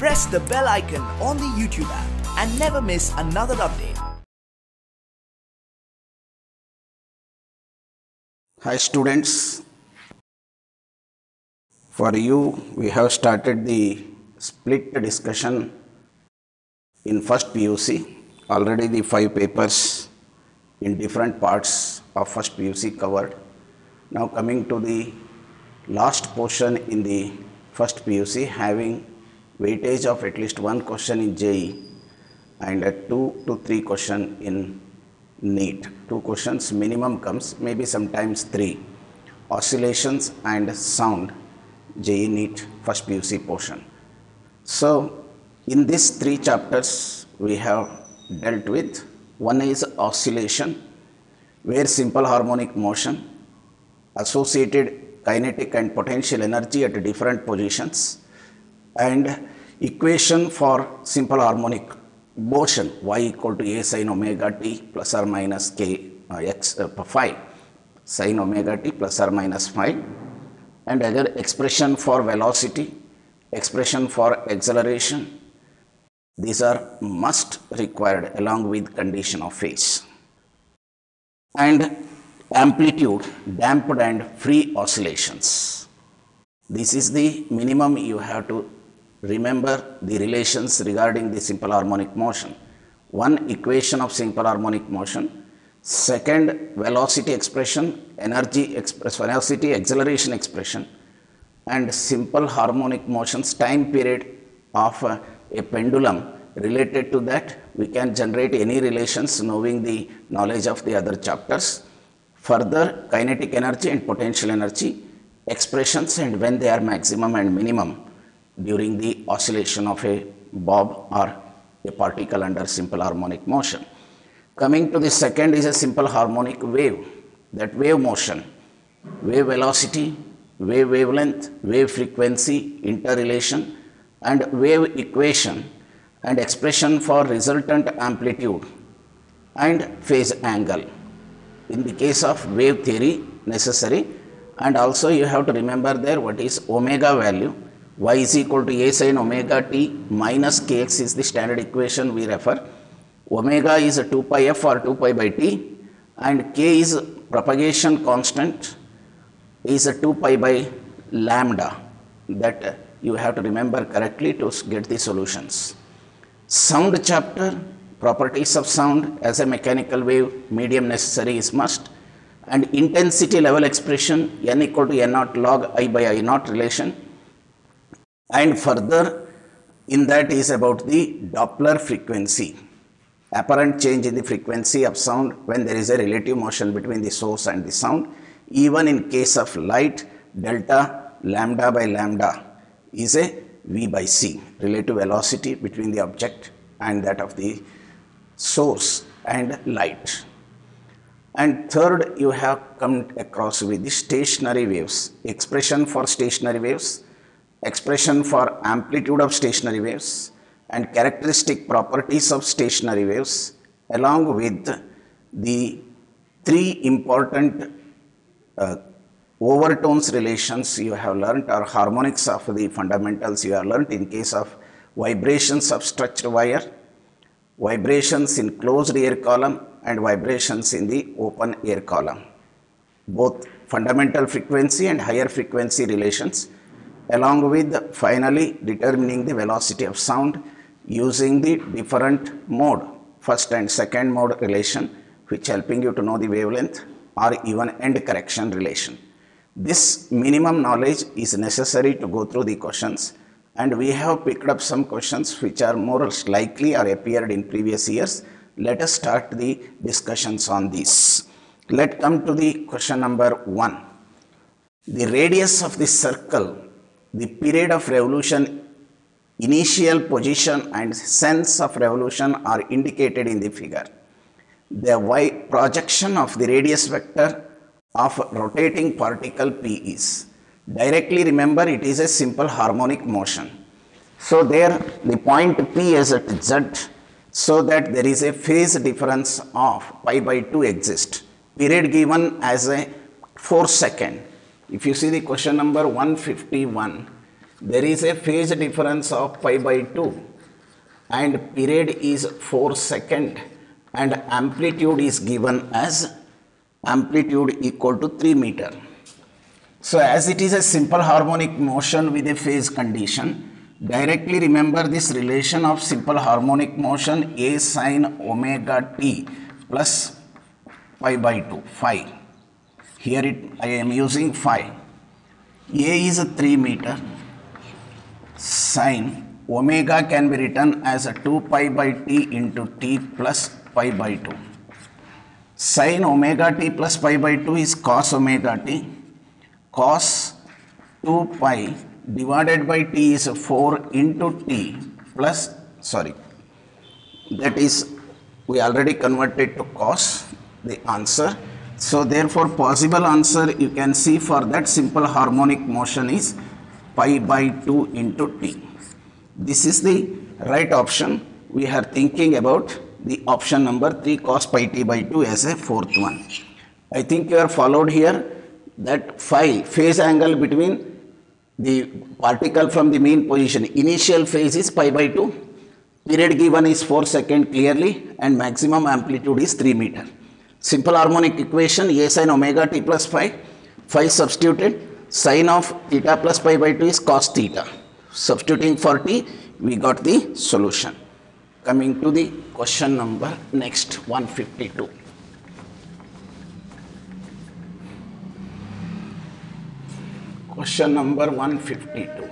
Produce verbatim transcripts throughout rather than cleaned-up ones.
press the bell icon on the YouTube app and never miss another update. Hi students, for you we have started the split discussion in first P U C. Already the five papers in different parts of first P U C covered. Now coming to the last portion in the first P U C, having weightage of at least one question in J E E and a two to three question in NEET. Two questions minimum comes, maybe sometimes three. Oscillations and sound, J E E NEET first P U C portion. So in these three chapters we have dealt with. One is oscillation, where simple harmonic motion, associated kinetic and potential energy at different positions, and equation for simple harmonic motion, y equal to a sin omega t plus or minus k uh, x uh, phi, sin omega t plus or minus phi, and other expression for velocity, expression for acceleration. These are must required along with condition of phase. And amplitude, damped and free oscillations. This is the minimum you have to remember the relations regarding the simple harmonic motion. One, equation of simple harmonic motion. Second, velocity expression, energy express, velocity acceleration expression, and simple harmonic motions time period of uh, a pendulum. Related to that, we can generate any relations knowing the knowledge of the other chapters. Further, kinetic energy and potential energy expressions and when they are maximum and minimum during the oscillation of a bob or a particle under simple harmonic motion. Coming to the second is a simple harmonic wave, that wave motion, wave velocity, wave wavelength, wave frequency, interrelation, and wave equation, and expression for resultant amplitude and phase angle. In the case of wave theory necessary, and also you have to remember there what is omega value. Y is equal to a sin omega t minus kx is the standard equation we refer. Omega is a two pi f or two pi by t, and k is propagation constant is a two pi by lambda. That you have to remember correctly to get the solutions. Sound chapter, properties of sound as a mechanical wave, medium necessary is must, and intensity level expression n equal to n naught log I by I naught relation, and further in that is about the Doppler frequency, apparent change in the frequency of sound when there is a relative motion between the source and the sound. Even in case of light, delta lambda by lambda is a v by c, relative velocity between the object and that of the source and light. And third, you have come across with the stationary waves, expression for stationary waves, expression for amplitude of stationary waves, and characteristic properties of stationary waves, along with the three important uh, overtones relations you have learnt, or harmonics of the fundamentals you have learnt in case of vibrations of stretched wire, vibrations in closed air column, and vibrations in the open air column. Both fundamental frequency and higher frequency relations, along with finally determining the velocity of sound using the different mode, first and second mode relation, which helping you to know the wavelength or even end correction relation. This minimum knowledge is necessary to go through the questions, and we have picked up some questions which are more likely or appeared in previous years. Let us start the discussions on this. Let's come to the question number one. The radius of the circle, the period of revolution, initial position and sense of revolution are indicated in the figure. The y projection of the radius vector of rotating particle P is. Directly remember, it is a simple harmonic motion. So there the point P is at Z, so that there is a phase difference of pi by two exists. Period given as a four second. If you see the question number one fifty-one, there is a phase difference of pi by two and period is four second and amplitude is given as amplitude equal to three meter. So as it is a simple harmonic motion with a phase condition, directly remember this relation of simple harmonic motion A sin omega t plus pi by two, phi. Here it, I am using phi. A is three meter, sin omega can be written as a two pi by t into t plus pi by two. Sin omega t plus pi by two is cos omega t. Cos two pi divided by t is four into t plus, sorry, that is, we already converted to cos, the answer. So therefore possible answer you can see for that simple harmonic motion is pi by two into t. This is the right option. We are thinking about the option number three, cos pi t by two as a fourth one. I think you are followed here that phi, phase angle between the particle from the mean position, initial phase is pi by two, period given is four second clearly and maximum amplitude is three meter. Simple harmonic equation A sin omega t plus phi, phi substituted, sin of theta plus pi by two is cos theta. Substituting for t, we got the solution. Coming to the question number next, one fifty-two. Question number one fifty-two.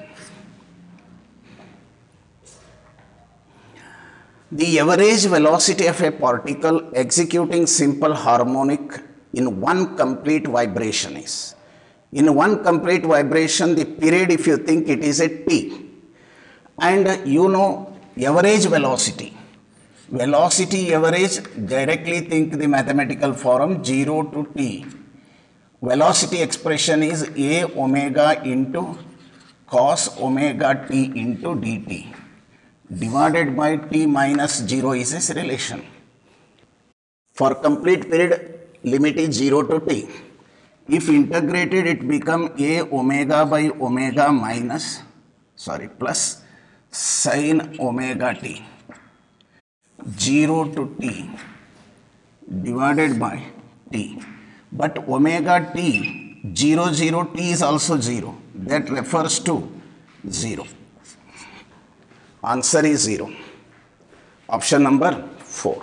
The average velocity of a particle executing simple harmonic in one complete vibration is. In one complete vibration, the period, if you think it is a t, and you know average velocity. Velocity average, directly think the mathematical form zero to t. Velocity expression is a omega into cos omega t into dt divided by t minus zero is its relation. For complete period, limit is zero to t. If integrated, it become a omega by omega minus, sorry, plus sin omega t, zero to t divided by t. But omega t, zero, zero, t is also zero. That refers to zero. Answer is zero. Option number four.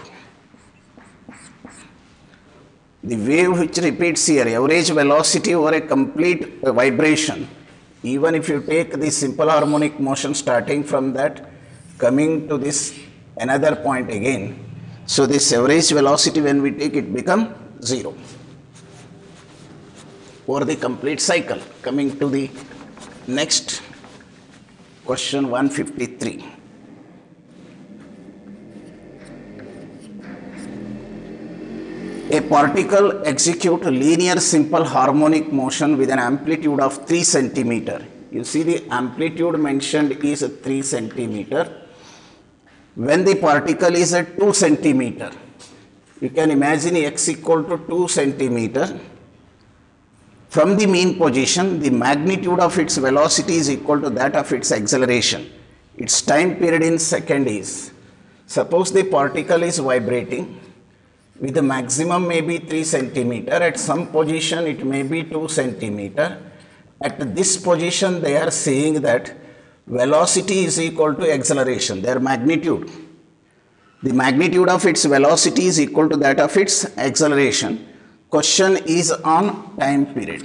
The wave which repeats here, average velocity over a complete vibration, even if you take the simple harmonic motion starting from that, coming to this another point again. So this average velocity when we take it become zero over the complete cycle. Coming to the next question one fifty-three. A particle executes linear simple harmonic motion with an amplitude of three centimeter. You see the amplitude mentioned is three centimeter. When the particle is at two centimeter, you can imagine x equal to two centimeter. From the mean position, the magnitude of its velocity is equal to that of its acceleration. Its time period in second is, suppose the particle is vibrating with the maximum may be three centimeter, at some position it may be two centimeter. At this position they are saying that velocity is equal to acceleration, their magnitude. The magnitude of its velocity is equal to that of its acceleration. Question is on time period.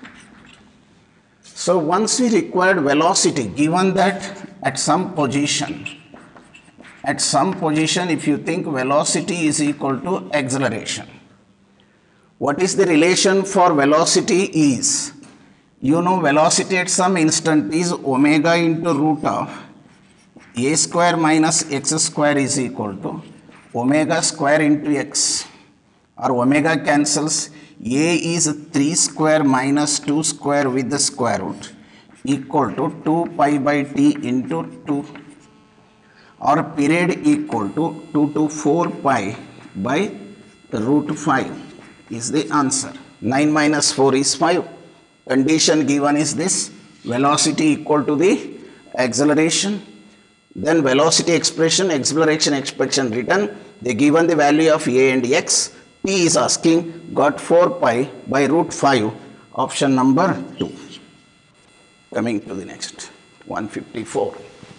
So once we required velocity, given that at some position, at some position if you think velocity is equal to acceleration. What is the relation for velocity is, you know velocity at some instant is omega into root of a square minus x square is equal to omega square into x, or omega cancels, a is three square minus two square with the square root equal to two pi by t into two, or period equal to two to four pi by root five is the answer. nine minus four is five. Condition given is this, velocity equal to the acceleration. Then velocity expression, acceleration expression written. They given the value of a and x. T is asking, got four pi by root five, option number two. Coming to the next, one fifty-four.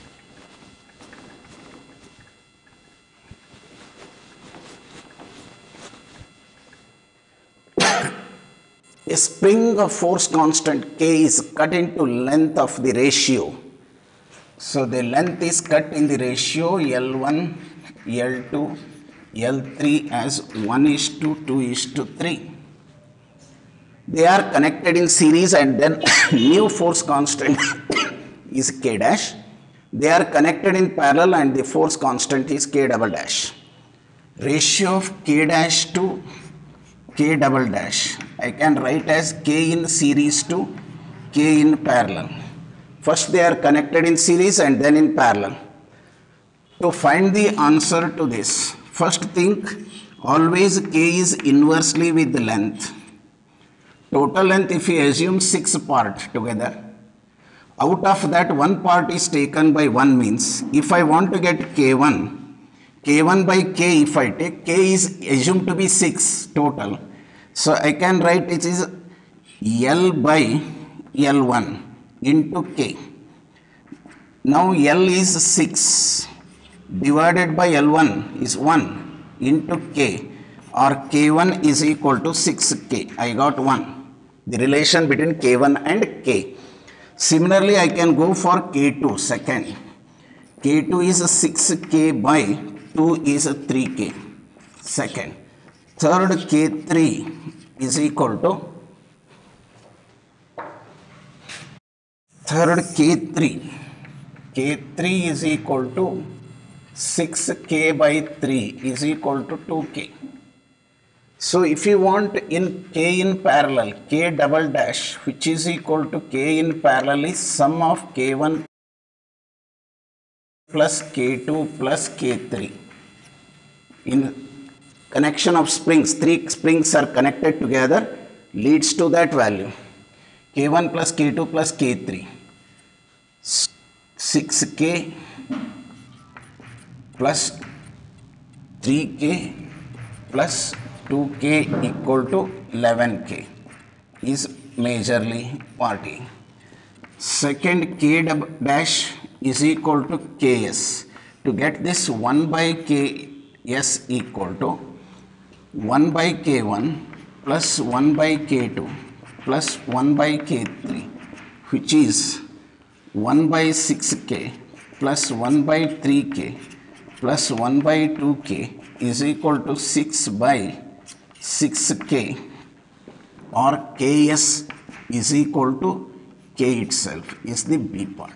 A spring of force constant K is cut into length of the ratio. So the length is cut in the ratio L one, L two, L three as one is to two is to three. They are connected in series and then new force constant is K dash. They are connected in parallel and the force constant is K double dash. Ratio of K dash to K double dash I can write as K in series to K in parallel. First they are connected in series and then in parallel. To find the answer to this, first think always K is inversely with the length. Total length if we assume six parts together, out of that one part is taken by one means if I want to get K one, K one by K if I take, K is assumed to be six total. So I can write it is L by L one into K. Now L is six divided by L one is one into K, or K one is equal to six K. I got one. The relation between K one and K. Similarly, I can go for K two second. K two is six K by two is three K second. Third K three is equal to third K three. K three is equal to six K by three is equal to two K. So if you want in K in parallel, K double dash which is equal to K in parallel is sum of K one plus K two plus K three. In connection of springs, three springs are connected together leads to that value. K one plus K two plus K three. six K plus three K plus two K equal to eleven K is majorly party. Second K dash is equal to K S. To get this one by K S equal to one by K one plus one by K two plus one by K three, which is one by six K plus one by three K plus one by two K is equal to six by six K, or K S is equal to K itself is the B part.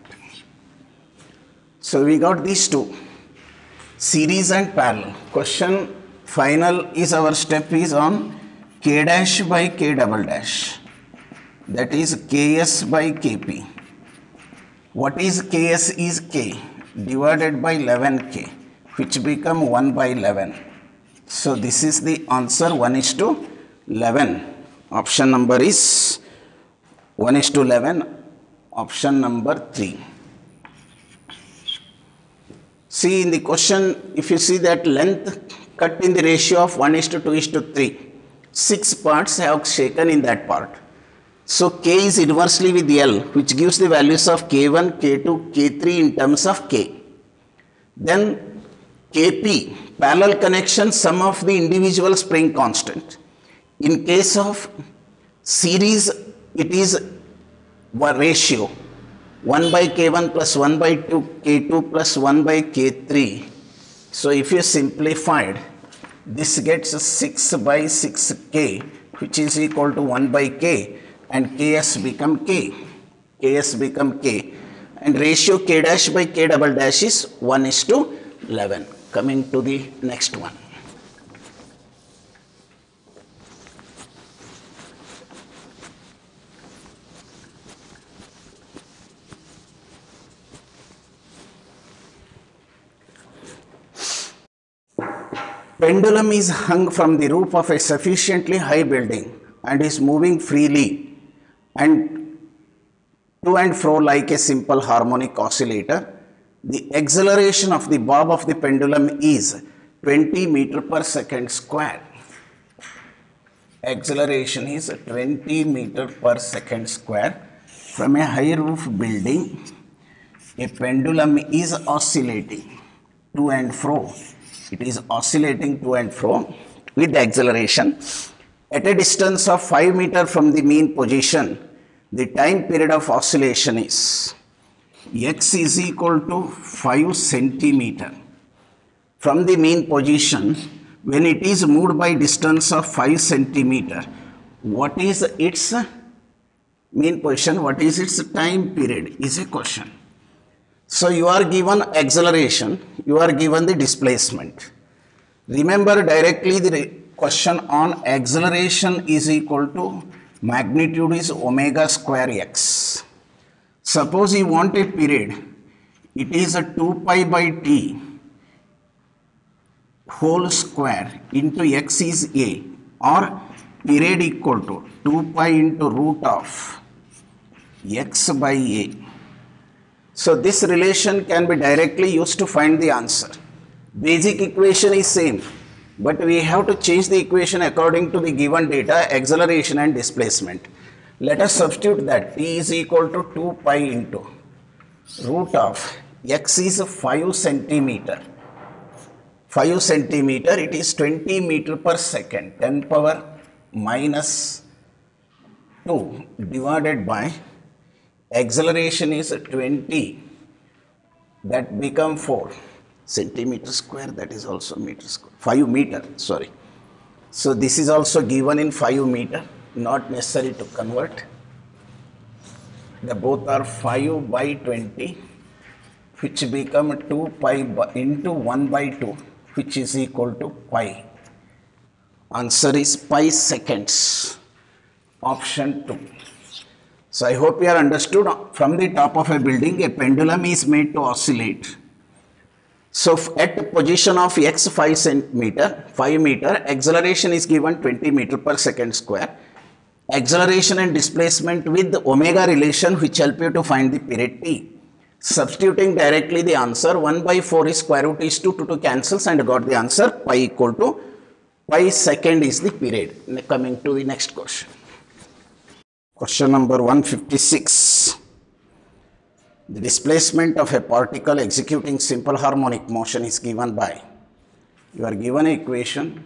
So we got these two, series and parallel. Question final is our step is on K dash by K double dash, that is K S by K P. What is K S is K divided by eleven K, which become one by eleven. So this is the answer, one is to eleven. Option number is one is to eleven, option number three. See in the question, if you see that length cut in the ratio of one is to two is to three, six parts have shaken in that part. So K is inversely with L, which gives the values of K one, K two, K three in terms of K. Then K P, parallel connection, sum of the individual spring constant. In case of series, it is one ratio, one by K one plus one by two, K two plus one by K three. So if you simplified, this gets six by six K, which is equal to one by K, and K S become K. K S become K. And ratio K dash by K double dash is one is to eleven. Coming to the next one. Pendulum is hung from the roof of a sufficiently high building and is moving freely, and to and fro like a simple harmonic oscillator. The acceleration of the bob of the pendulum is twenty meter per second square. Acceleration is twenty meter per second square. From a high roof building, a pendulum is oscillating to and fro. It is oscillating to and fro with the acceleration. At a distance of five meter from the mean position, the time period of oscillation is x is equal to five centimeter. From the mean position, when it is moved by distance of five centimeter, what is its mean position, what is its time period is a question. So you are given acceleration, you are given the displacement. Remember directly the question on acceleration is equal to magnitude is omega square x. Suppose you want a period, it is a two pi by t whole square into x is a, or period equal to two pi into root of x by a. So this relation can be directly used to find the answer. Basic equation is same, but we have to change the equation according to the given data, acceleration and displacement. Let us substitute that t is equal to two pi into root of x is five centimeter. five centimeter, it is twenty meter per second, ten power minus two divided by acceleration is twenty, that become four centimeter square, that is also meter square, five meter, sorry. So this is also given in five meter, not necessary to convert. The both are five by twenty, which become two pi by, into one by two, which is equal to pi. Answer is pi seconds, option two. So I hope you are understood. From the top of a building, a pendulum is made to oscillate. So at the position of x five centimeter, five meter, acceleration is given twenty meter per second square. Acceleration and displacement with the omega relation which help you to find the period t. Substituting directly the answer, one by four is square root is two, two, two cancels and got the answer pi equal to pi second is the period. Coming to the next question. Question number one fifty-six. The displacement of a particle executing simple harmonic motion is given by, you are given an equation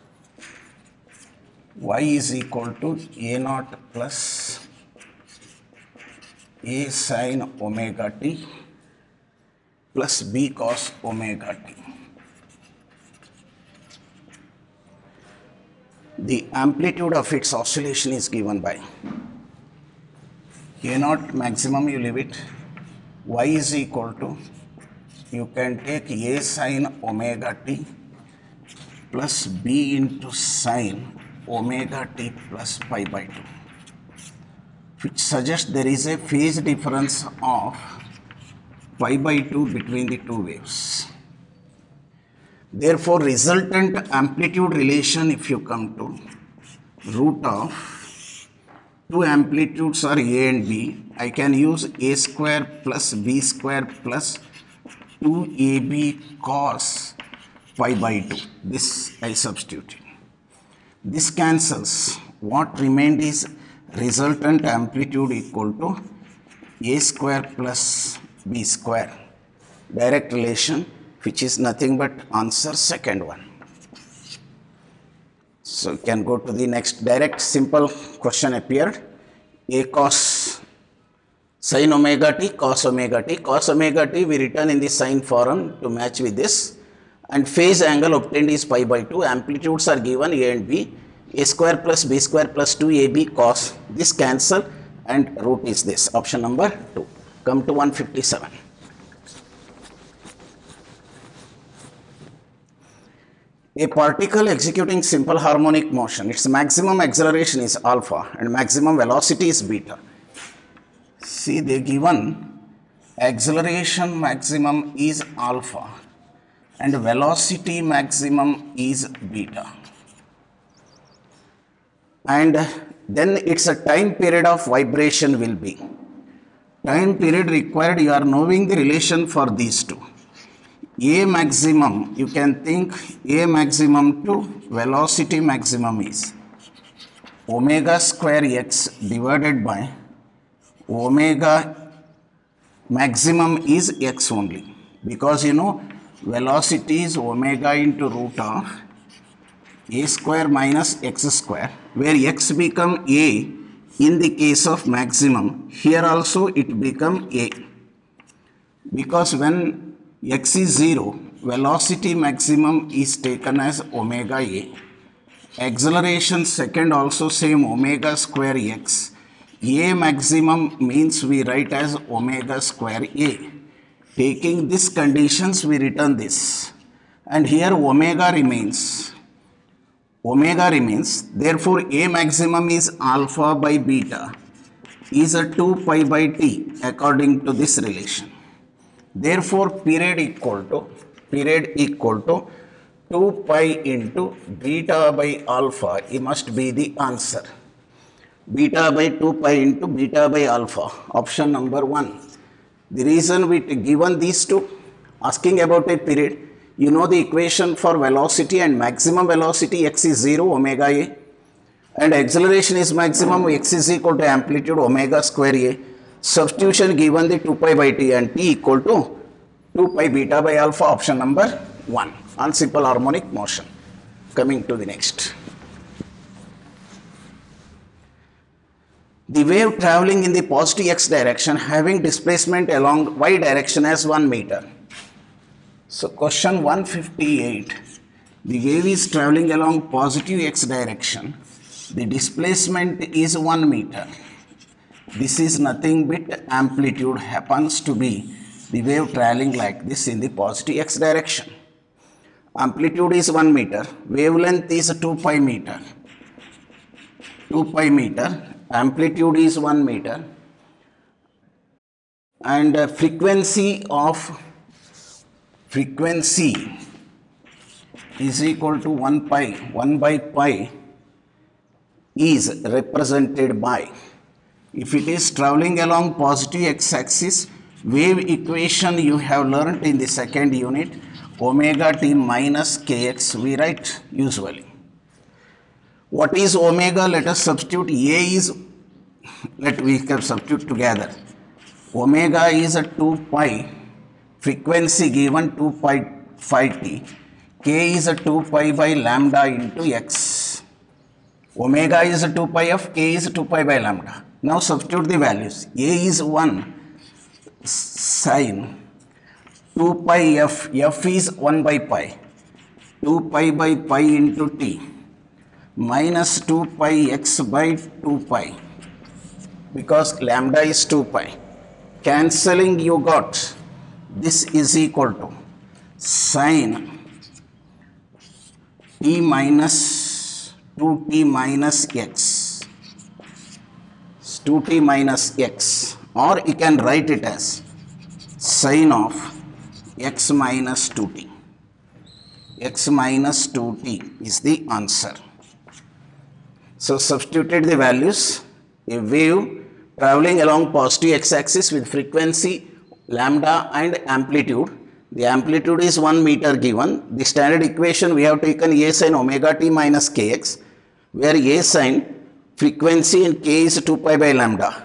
y is equal to a naught plus a sin omega t plus b cos omega t. The amplitude of its oscillation is given by a naught maximum, you leave it, y is equal to, you can take a sin omega t plus b into sin omega t plus pi by two, which suggests there is a phase difference of pi by two between the two waves. Therefore, resultant amplitude relation, if you come to root of two amplitudes are a and b, I can use a square plus b square plus two a b cos pi by two. This I substitute. This cancels. What remained is resultant amplitude equal to a square plus b square. Direct relation, which is nothing but answer second one. So you can go to the next direct simple question appeared. A cos sin omega t, cos omega t. Cos omega t we written in the sine form to match with this. And phase angle obtained is pi by two. Amplitudes are given a and b. A square plus b square plus two a b cos. This cancel and root is this. Option number two. Come to one fifty-seven. A particle executing simple harmonic motion, its maximum acceleration is alpha and maximum velocity is beta. See, they given acceleration maximum is alpha and velocity maximum is beta. And then its a time period of vibration will be. time period required, you are knowing the relation for these two. A maximum, you can think A maximum to velocity maximum is omega square x divided by omega maximum is x only, because you know velocity is omega into root of a square minus x square, where x become a in the case of maximum. Here also it become a, because when x is zero, velocity maximum is taken as omega a. Acceleration second also same omega square x. A maximum means we write as omega square a. Taking these conditions, we return this. And here omega remains. Omega remains. Therefore, A maximum is alpha by beta is a two pi by t according to this relation. Therefore, period equal to period equal to two pi into beta by alpha. It must be the answer. Beta by two pi into beta by alpha. Option number one. The reason we given these two, asking about a period, you know the equation for velocity and maximum velocity, x is zero, omega a, and acceleration is maximum, x is equal to amplitude omega square a. Substitution given the two pi by t and t equal to two pi beta by alpha, option number one on simple harmonic motion. Coming to the next. The wave traveling in the positive x direction having displacement along y direction as one meter. So question one fifty-eight, the wave is traveling along positive x direction. The displacement is one meter. This is nothing but amplitude happens to be the wave traveling like this in the positive x direction. Amplitude is one meter. Wavelength is two pi meter. two pi meter. Amplitude is one meter. And uh, frequency of frequency is equal to one pi. one by pi is represented by, if it is traveling along positive x-axis, wave equation you have learnt in the second unit, omega t minus kx we write usually. What is omega? Let us substitute. A is, let we substitute together. Omega is a two pi, frequency given two pi phi t. K is a two pi by lambda into x. Omega is a two pi of, K is two pi by lambda. Now substitute the values. A is one sine two pi f, f is one by pi, two pi by pi into t minus two pi x by two pi, because lambda is two pi. Cancelling, you got this is equal to sine t minus two t minus x, two t minus x, or you can write it as sine of x minus two t. X minus two t is the answer. So substituted the values. A wave traveling along positive x-axis with frequency lambda and amplitude. The amplitude is one meter given. The standard equation we have taken A sin omega t minus kx, where A sin frequency and k is two pi by lambda.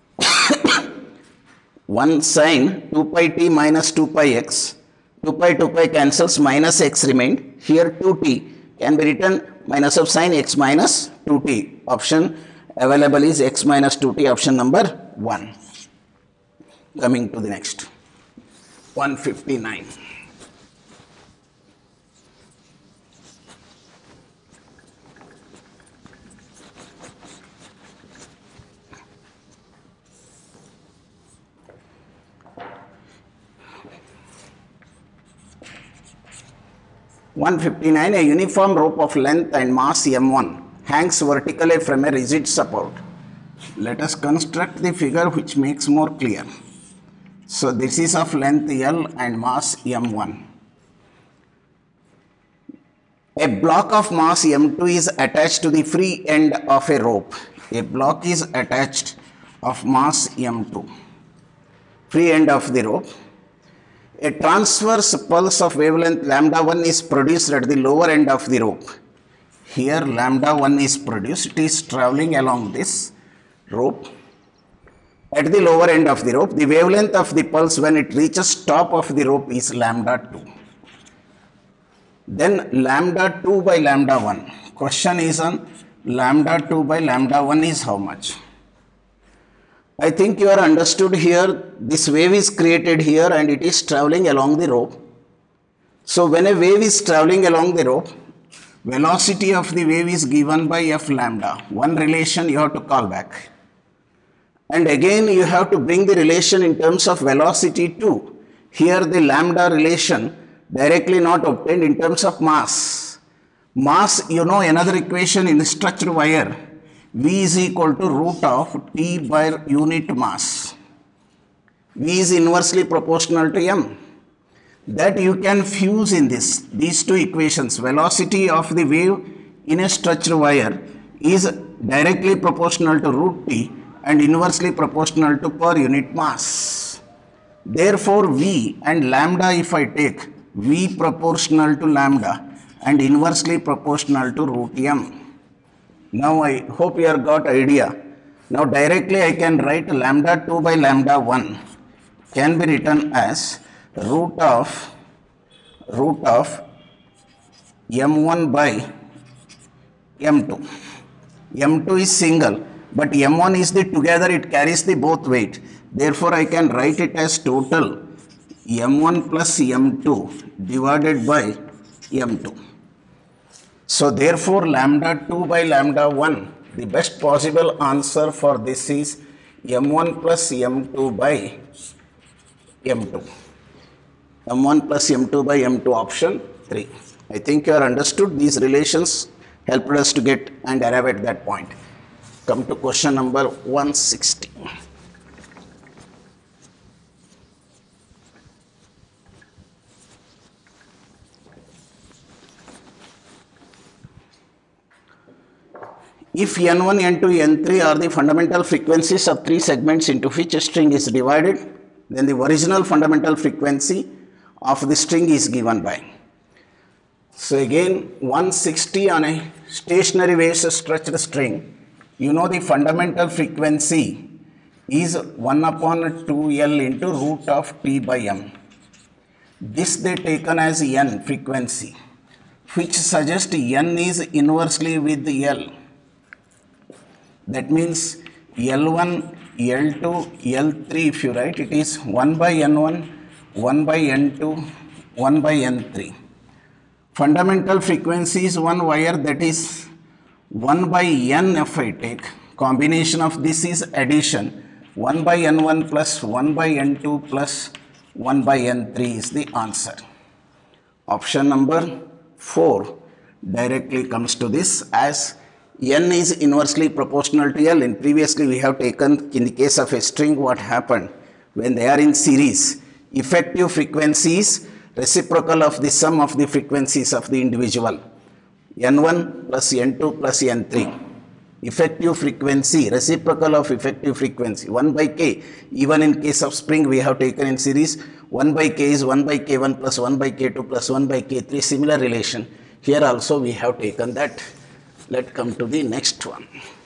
one sine two pi t minus two pi x. two pi two pi cancels, minus x remained. Here two t can be written minus of sine x minus two t. Option available is x minus two t, option number one. Coming to the next. one fifty-nine. one fifty-nine, a uniform rope of length and mass m one hangs vertically from a rigid support. Let us construct the figure which makes more clear. So this is of length L and mass m one. A block of mass m two is attached to the free end of a rope. A block is attached of mass m two. free end of the rope. A transverse pulse of wavelength lambda one is produced at the lower end of the rope. Here lambda one is produced, it is traveling along this rope. At the lower end of the rope, the wavelength of the pulse when it reaches top of the rope is lambda two. Then lambda two by lambda one. Question is on lambda two by lambda one is how much? I think you are understood here. This wave is created here and it is traveling along the rope. So when a wave is traveling along the rope, velocity of the wave is given by f lambda. One relation you have to call back. And again you have to bring the relation in terms of velocity too. Here the lambda relation directly not obtained in terms of mass. Mass, you know another equation in stretched wire. V is equal to root of T by unit mass. V is inversely proportional to M. That you can fuse in this, these two equations. Velocity of the wave in a stretched wire is directly proportional to root T and inversely proportional to per unit mass. Therefore, V and lambda if I take, V proportional to lambda and inversely proportional to root M. Now I hope you have got idea. Now directly I can write lambda two by lambda one can be written as root of root of M one by M two. M two is single, but M one is the together, it carries the both weight. Therefore I can write it as total M one plus M two divided by M two. So therefore lambda two by lambda one, the best possible answer for this is M one plus M two by M two. M one plus M two by M two, option three. I think you are understood. These relations helped us to get and arrive at that point. Come to question number one sixty. If N one, N two, N three are the fundamental frequencies of three segments into which a string is divided, then the original fundamental frequency of the string is given by. So again, one sixty on a stationary waves stretched string, you know the fundamental frequency is one upon two L into root of T by M. This they taken as N frequency, which suggests N is inversely with L. That means L one, L two, L three, if you write, it is one by N one, one by N two, one by N three. Fundamental frequency is one wire, that is one by N if I take. Combination of this is addition. one by N one plus one by N two plus one by N three is the answer. Option number four directly comes to this, as N is inversely proportional to L. And previously we have taken, in the case of a string, what happened when they are in series. Effective frequency is reciprocal of the sum of the frequencies of the individual. N one plus N two plus N three. Effective frequency, reciprocal of effective frequency, one by K. Even in case of spring we have taken in series, one by K is one by K one plus one by K two plus one by K three, similar relation. Here also we have taken that. Let's come to the next one.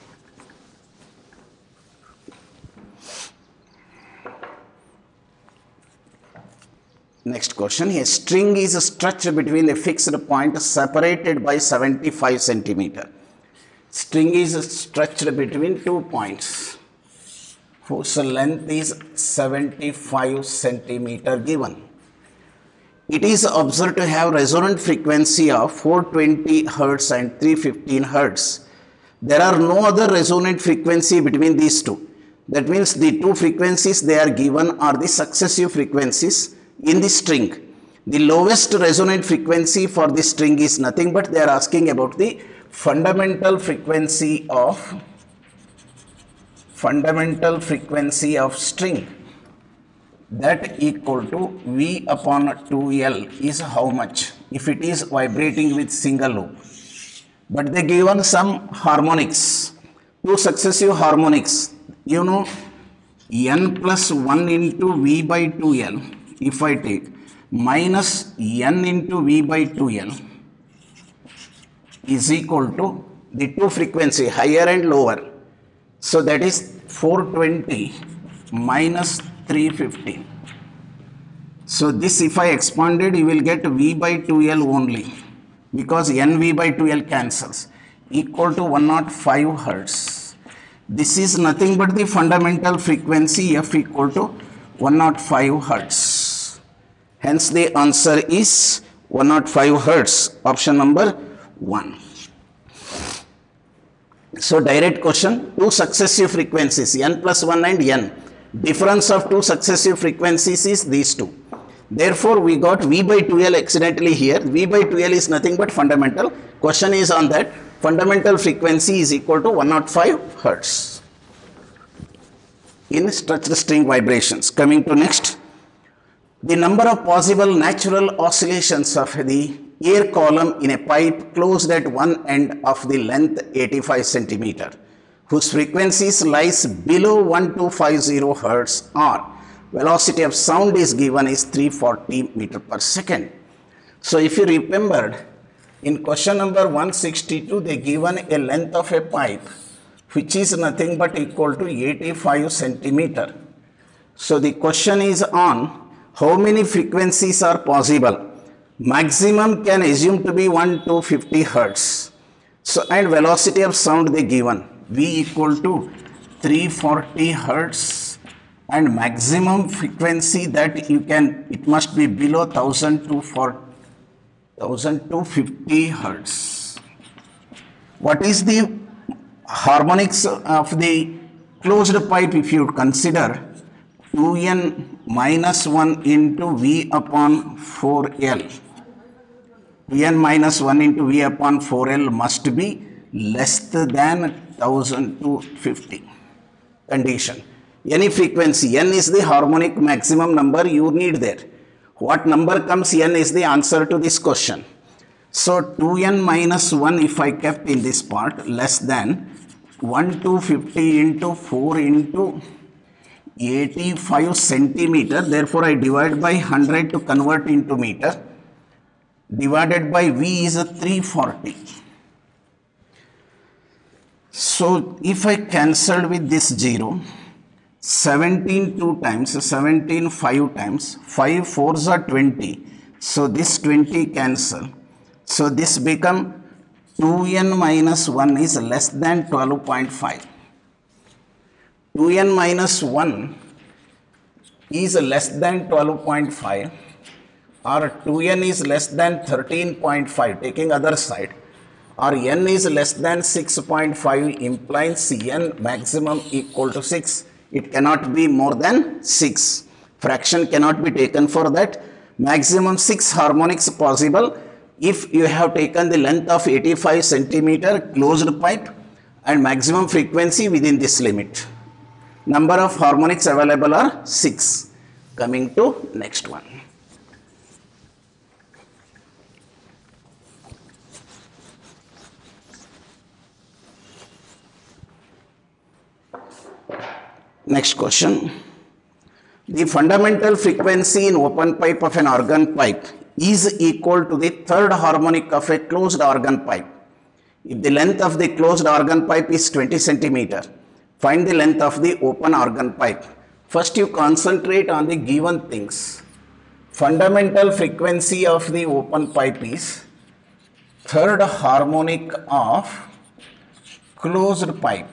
Next question. A string is stretched between a fixed point separated by seventy-five centimeter. String is stretched between two points whose length is seventy-five centimeter given. It is observed to have resonant frequency of four hundred twenty hertz and three hundred fifteen hertz. There are no other resonant frequency between these two. That means the two frequencies they are given are the successive frequencies in the string. The lowest resonant frequency for the string is nothing but they are asking about the fundamental frequency of fundamental frequency of string. That equal to V upon two L is how much if it is vibrating with single loop. But they given some harmonics, two successive harmonics. You know, n plus one into v by two l, if I take minus n into v by two l is equal to the two frequency, higher and lower. So that is four twenty minus three fifty. So this, if I expanded, you will get v by two l only, because n v by two l cancels, equal to one hundred five hertz. This is nothing but the fundamental frequency f equal to one hundred five hertz. Hence the answer is one hundred five hertz, option number one. So direct question, two successive frequencies n plus one and n. Difference of two successive frequencies is these two. Therefore, we got v by two l accidentally here. V by two l is nothing but fundamental. Question is on that. Fundamental frequency is equal to one hundred five hertz in stretched string vibrations. Coming to next, the number of possible natural oscillations of the air column in a pipe closed at one end of the length eighty-five centimeter, whose frequencies lies below one thousand two hundred fifty hertz, or velocity of sound is given is three hundred forty meter per second. So if you remembered, in question number one sixty-two, they given a length of a pipe which is nothing but equal to eighty-five centimeter. So the question is on how many frequencies are possible. Maximum can assume to be one thousand two hundred fifty hertz. So and velocity of sound they given v equal to three hundred forty hertz, and maximum frequency that you can, it must be below one thousand two hundred fifty hertz. What is the harmonics of the closed pipe if you consider two n minus one into v upon four l? two n minus one into v upon four l must be less than one thousand two hundred fifty. Condition. Any frequency, n is the harmonic maximum number you need there. What number comes, n is the answer to this question. So two n minus one, if I kept in this part, less than one thousand two hundred fifty into four into eighty-five centimeter. Therefore, I divide by one hundred to convert into meter. Divided by v is a three hundred forty. So if I cancelled with this zero, seventeen two times, seventeen five times, five fours are twenty. So this twenty cancel. So this become two n minus one is less than twelve point five. two n minus one is less than twelve point five, or two n is less than thirteen point five, taking other side, or n is less than six point five, implies n maximum equal to six. It cannot be more than six. Fraction cannot be taken for that. Maximum six harmonics possible if you have taken the length of eighty-five centimeter closed pipe and maximum frequency within this limit. Number of harmonics available are six. Coming to next one. Next question. The fundamental frequency in open pipe of an organ pipe is equal to the third harmonic of a closed organ pipe. If the length of the closed organ pipe is twenty centimeter, find the length of the open organ pipe. First you concentrate on the given things. Fundamental frequency of the open pipe is third harmonic of closed pipe,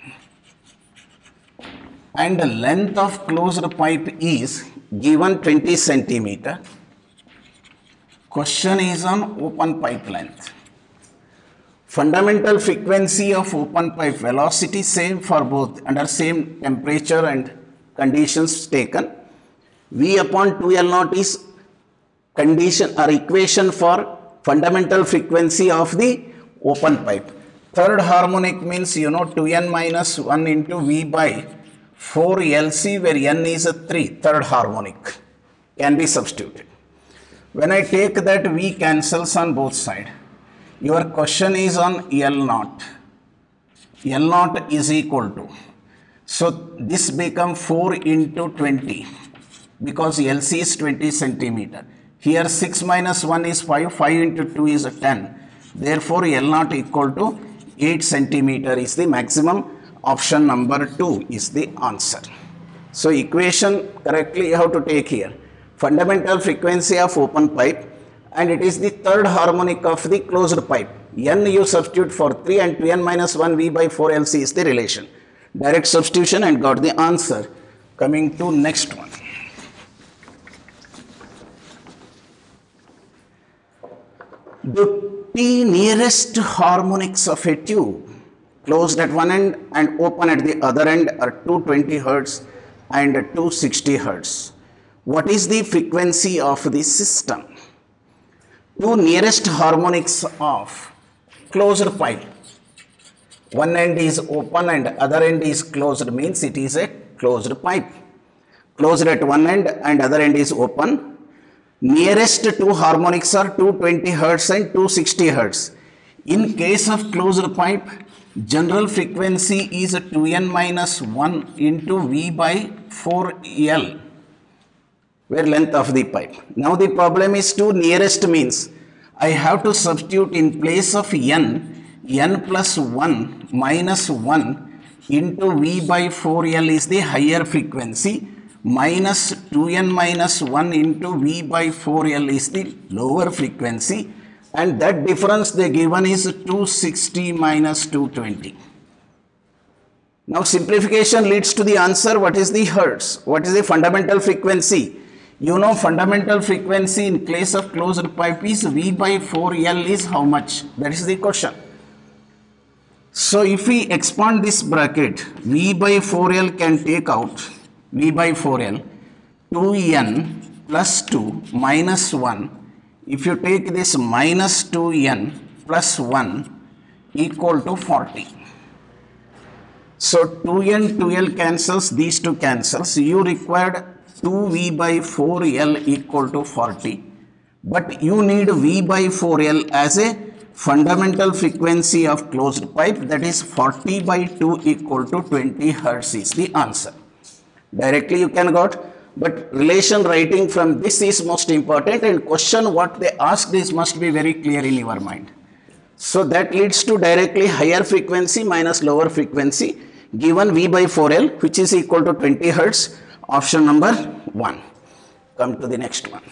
and the length of closed pipe is given twenty centimeter. Question is on open pipe length. Fundamental frequency of open pipe, velocity same for both under same temperature and conditions taken. V upon two L naught is condition or equation for fundamental frequency of the open pipe. Third harmonic means, you know, two n minus one into V by four L C, where n is a three, third harmonic, can be substituted. When I take that, V cancels on both sides. Your question is on L naught. L naught is equal to, So this become four into twenty because L C is twenty centimeter. Here six minus one is five, five into two is ten. Therefore L naught equal to eight centimeter is the maximum. Option number two is the answer. So equation correctly you have to take here. Fundamental frequency of open pipe, and it is the third harmonic of the closed pipe. N you substitute for three and two n minus one V by four L C is the relation. Direct substitution and got the answer. Coming to next one. The T nearest harmonics of a tube closed at one end and open at the other end are two hundred twenty hertz and two hundred sixty hertz. What is the frequency of the system? Two nearest harmonics of closed pipe. One end is open and other end is closed, means it is a closed pipe. Closed at one end and other end is open. Nearest two harmonics are two hundred twenty hertz and two hundred sixty hertz. In case of closed pipe, general frequency is two n minus one into V by four L, where length of the pipe. Now the problem is two nearest means I have to substitute in place of n, n plus one minus one into V by four L is the higher frequency, minus two n minus one into V by four L is the lower frequency, and that difference they given is two hundred sixty minus two hundred twenty. Now simplification leads to the answer. What is the hertz? What is the fundamental frequency? You know fundamental frequency in case of closed pipe is V by four L is how much? That is the question. So if we expand this bracket, V by four L can take out V by four L, two n plus two minus one. If you take this minus two n plus one equal to forty. So two n, two L cancels, these two cancels. You required two V by four L equal to forty. But you need V by four L as a fundamental frequency of closed pipe, that is forty by two equal to twenty hertz is the answer. Directly you can got, but relation writing from this is most important, and question what they ask this must be very clear in your mind. So that leads to directly higher frequency minus lower frequency given V by four L, which is equal to twenty hertz. Option number one. Come to the next one.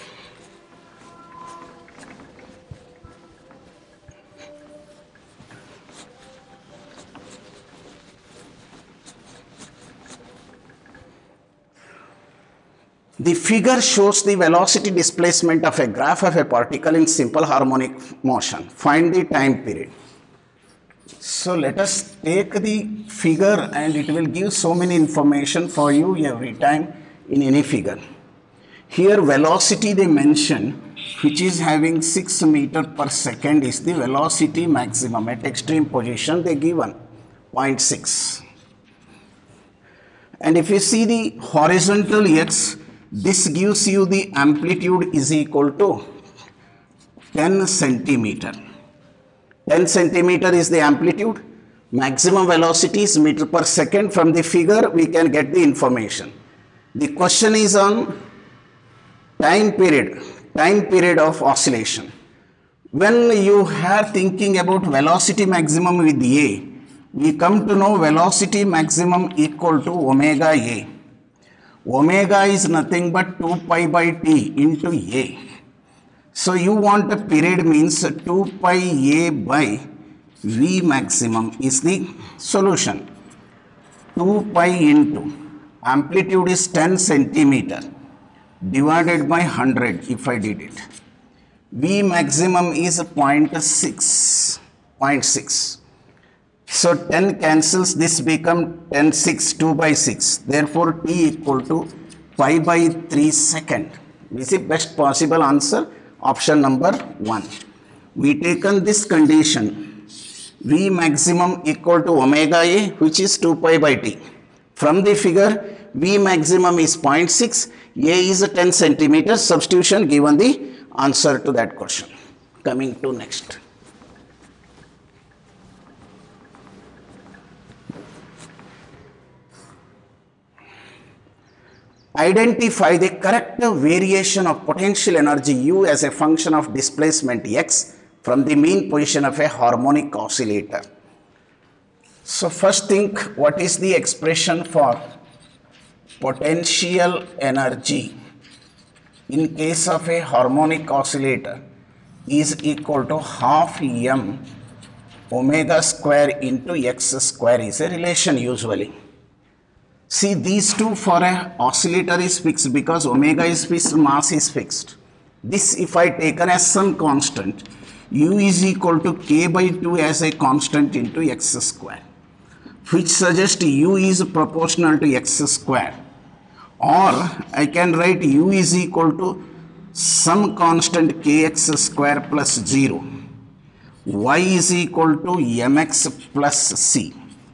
The figure shows the velocity displacement of a graph of a particle in simple harmonic motion. Find the time period. So let us take the figure and it will give so many information for you every time in any figure. Here velocity they mention, which is having six meter per second, is the velocity maximum at extreme position they given zero point six. And if you see the horizontal x, this gives you the amplitude is equal to ten centimeter. ten centimeter is the amplitude. Maximum velocity is meter per second. From the figure we can get the information. The question is on time period, time period of oscillation. When you are thinking about velocity maximum with A, we come to know velocity maximum equal to omega A. Omega is nothing but two pi by T into A. So you want a period means two pi A by V maximum is the solution. two pi into amplitude is ten centimeter divided by one hundred if I did it. V maximum is zero point six. So ten cancels, this become ten six, two by six. Therefore T equal to pi by three second. This is the best possible answer. Option number one. We taken this condition, V maximum equal to omega A, which is two pi by T. From the figure, V maximum is zero point six, A is ten centimeters. Substitution given the answer to that question. Coming to next. Identify the correct variation of potential energy U as a function of displacement x from the mean position of a harmonic oscillator. So first think, what is the expression for potential energy in case of a harmonic oscillator is equal to half m omega square into x square is a relation usually. See, these two for a oscillator is fixed because omega is fixed, mass is fixed. This if I taken as some constant, u is equal to k by two as a constant into x square, which suggests u is proportional to x square. Or I can write u is equal to some constant kx square plus zero. Y is equal to mx plus c.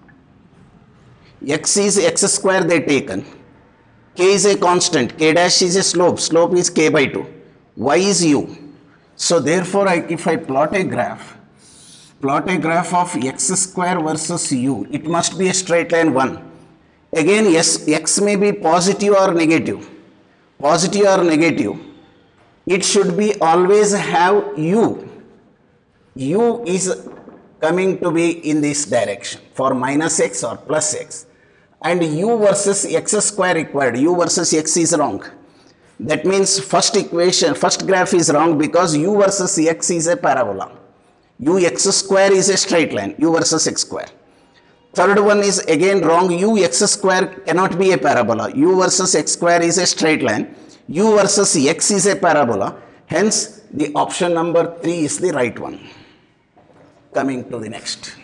X is x square they taken. K is a constant. K dash is a slope. Slope is k by two. Y is u. So therefore, I, if I plot a graph, plot a graph of x square versus u, it must be a straight line one. Again, yes, x may be positive or negative. Positive or negative. It should be always have u. U is coming to be in this direction for minus x or plus x. And u versus x square required. U versus x is wrong. That means first equation, first graph is wrong because u versus x is a parabola. U x square is a straight line. U versus x square. Third one is again wrong. U x square cannot be a parabola. U versus x square is a straight line. U versus x is a parabola. Hence, the option number three is the right one. Coming to the next.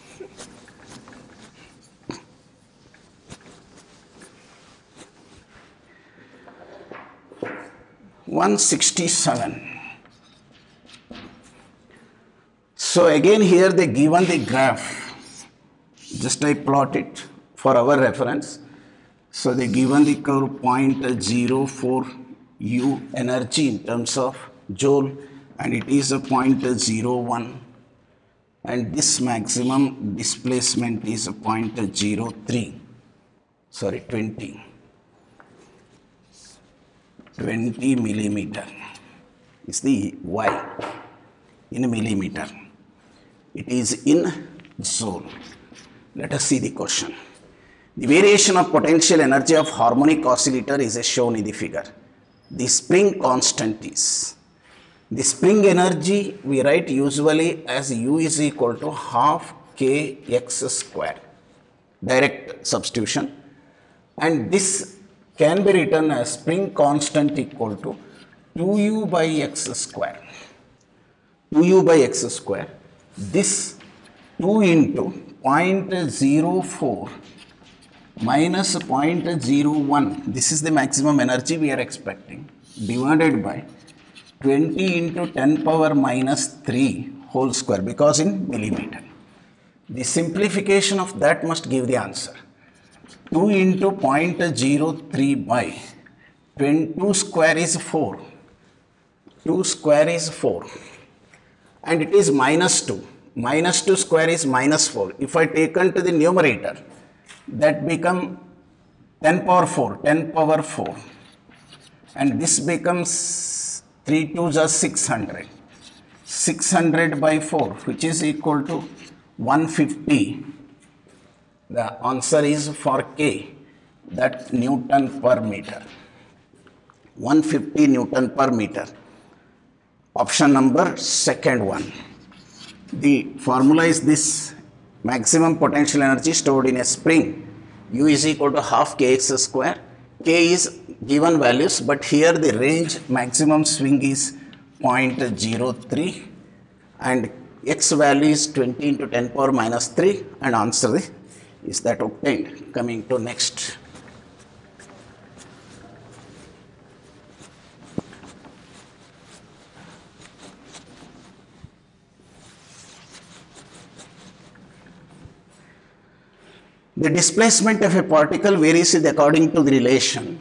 one sixty-seven. So again here they given the graph. Just I plot it for our reference. So they given the curve zero point zero four U energy in terms of joule, and it is a zero point zero one, and this maximum displacement is a zero point zero three, sorry twenty. twenty millimeter is the Y in millimeter. It is in joule. Let us see the question. The variation of potential energy of harmonic oscillator is as shown in the figure. The spring constant is. The spring energy we write usually as U is equal to half k x square. Direct substitution. And this can be written as spring constant equal to two u by x square. two u by x square. This two into zero point zero four minus zero point zero one, this is the maximum energy we are expecting, divided by twenty into ten power minus three whole square, because in millimeter. The simplification of that must give the answer. two into zero point zero three by two square is four. two square is four. And it is minus two. Minus two square is minus four. If I take to the numerator, that become ten power four. ten power four. And this becomes three twos are six hundred. six hundred by four, which is equal to one hundred fifty. The answer is for K, that Newton per meter. one hundred fifty Newton per meter. Option number second one. The formula is this: maximum potential energy stored in a spring. U is equal to half kx square. K is given values, but here the range maximum swing is zero point zero three and x value is twenty into ten power minus three, and answer is that obtained. Coming to next. The displacement of a particle varies according to the relation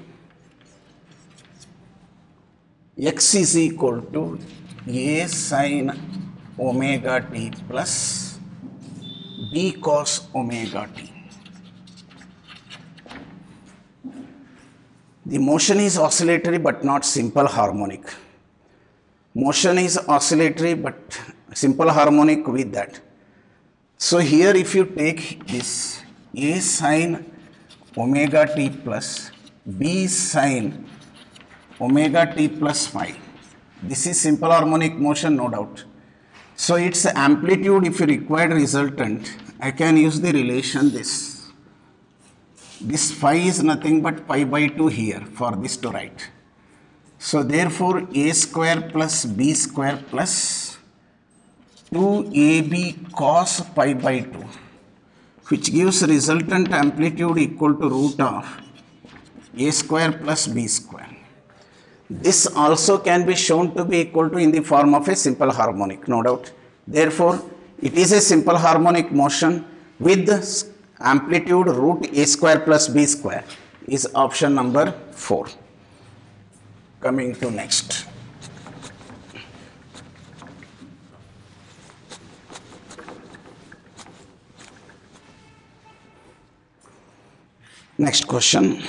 x is equal to a sin omega t plus b cos omega t. The motion is oscillatory but not simple harmonic. Motion is oscillatory but simple harmonic with that. So here if you take this A sine omega t plus B sine omega t plus phi, this is simple harmonic motion, no doubt. So its amplitude, if you require resultant, I can use the relation this. This phi is nothing but pi by two here for this to write. So therefore A square plus B square plus two A B cos pi by two, which gives resultant amplitude equal to root of A square plus B square. This also can be shown to be equal to in the form of a simple harmonic, no doubt. Therefore, it is a simple harmonic motion with amplitude root A square plus B square is option number four. Coming to next. Next question.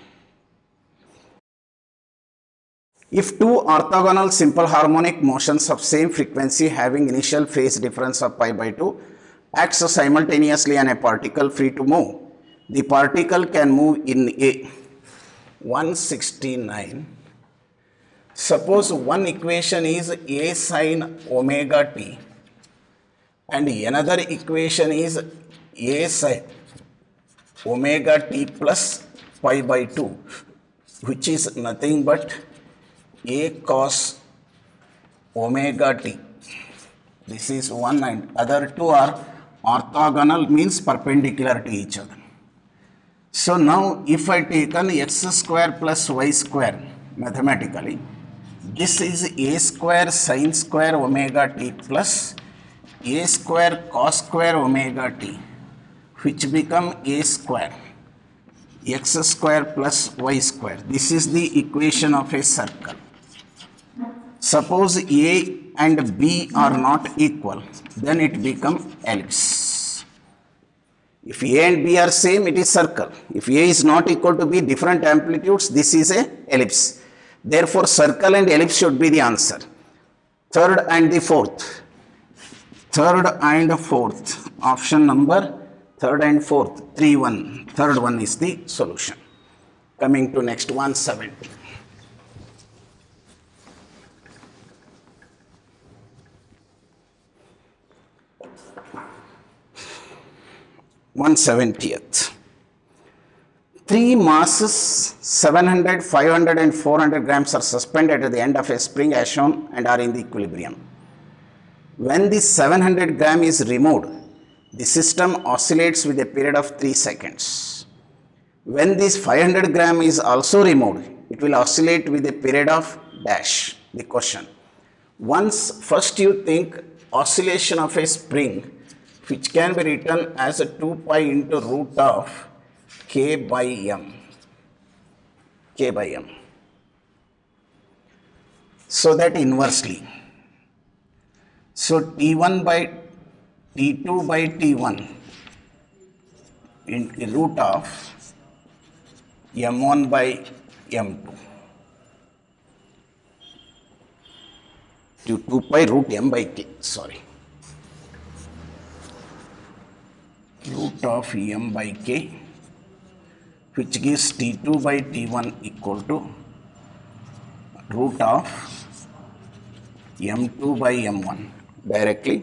If two orthogonal simple harmonic motions of same frequency having initial phase difference of pi by two acts simultaneously on a particle free to move, the particle can move in a one sixty-nine. Suppose one equation is A sine omega t and another equation is A sine omega t plus pi by two, which is nothing but A cos omega t. This is one and other two are orthogonal, means perpendicular to each other. So now if I take an x square plus y square mathematically, this is A square sin square omega t plus A square cos square omega t, which become A square x square plus y square. This is the equation of a circle. Suppose A and B are not equal, then it becomes ellipse. If A and B are same, it is circle. If A is not equal to B, different amplitudes, this is a ellipse. Therefore, circle and ellipse should be the answer. Third and the fourth. Third and fourth. Option number third and fourth. three one. Third one is the solution. Coming to next one seventy. one seventieth. Three masses seven hundred, five hundred and four hundred grams are suspended at the end of a spring as shown and are in the equilibrium. When the seven hundred gram is removed, the system oscillates with a period of three seconds. When this five hundred gram is also removed, it will oscillate with a period of dash. The question. Once first you think oscillation of a spring, which can be written as a two pi into root of k by m, k by m. So that inversely. So T one by T two by T one in the root of m one by m two. To two pi root m by k, sorry. Root of m by k, which gives T two by T one equal to root of m two by m one directly.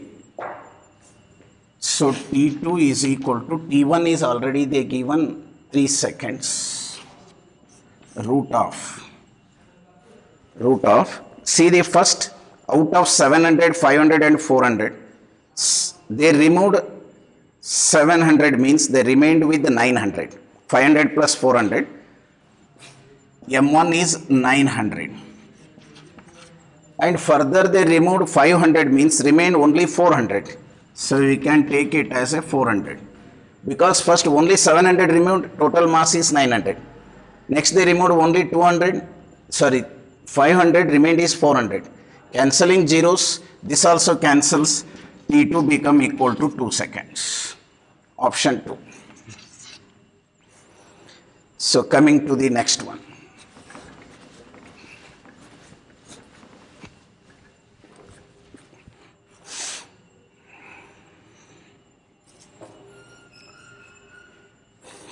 So T two is equal to T one is already they given three seconds. Root of root of see the first out of seven hundred, five hundred and four hundred, they removed seven hundred, means they remained with nine hundred. five hundred plus four hundred, m one is nine hundred. And further they removed five hundred, means remained only four hundred. So we can take it as a four hundred. Because first only seven hundred removed, total mass is nine hundred. Next they removed only two hundred, sorry, five hundred, remained is four hundred. Cancelling zeros, this also cancels, T two become equal to two seconds. Option two. So coming to the next one.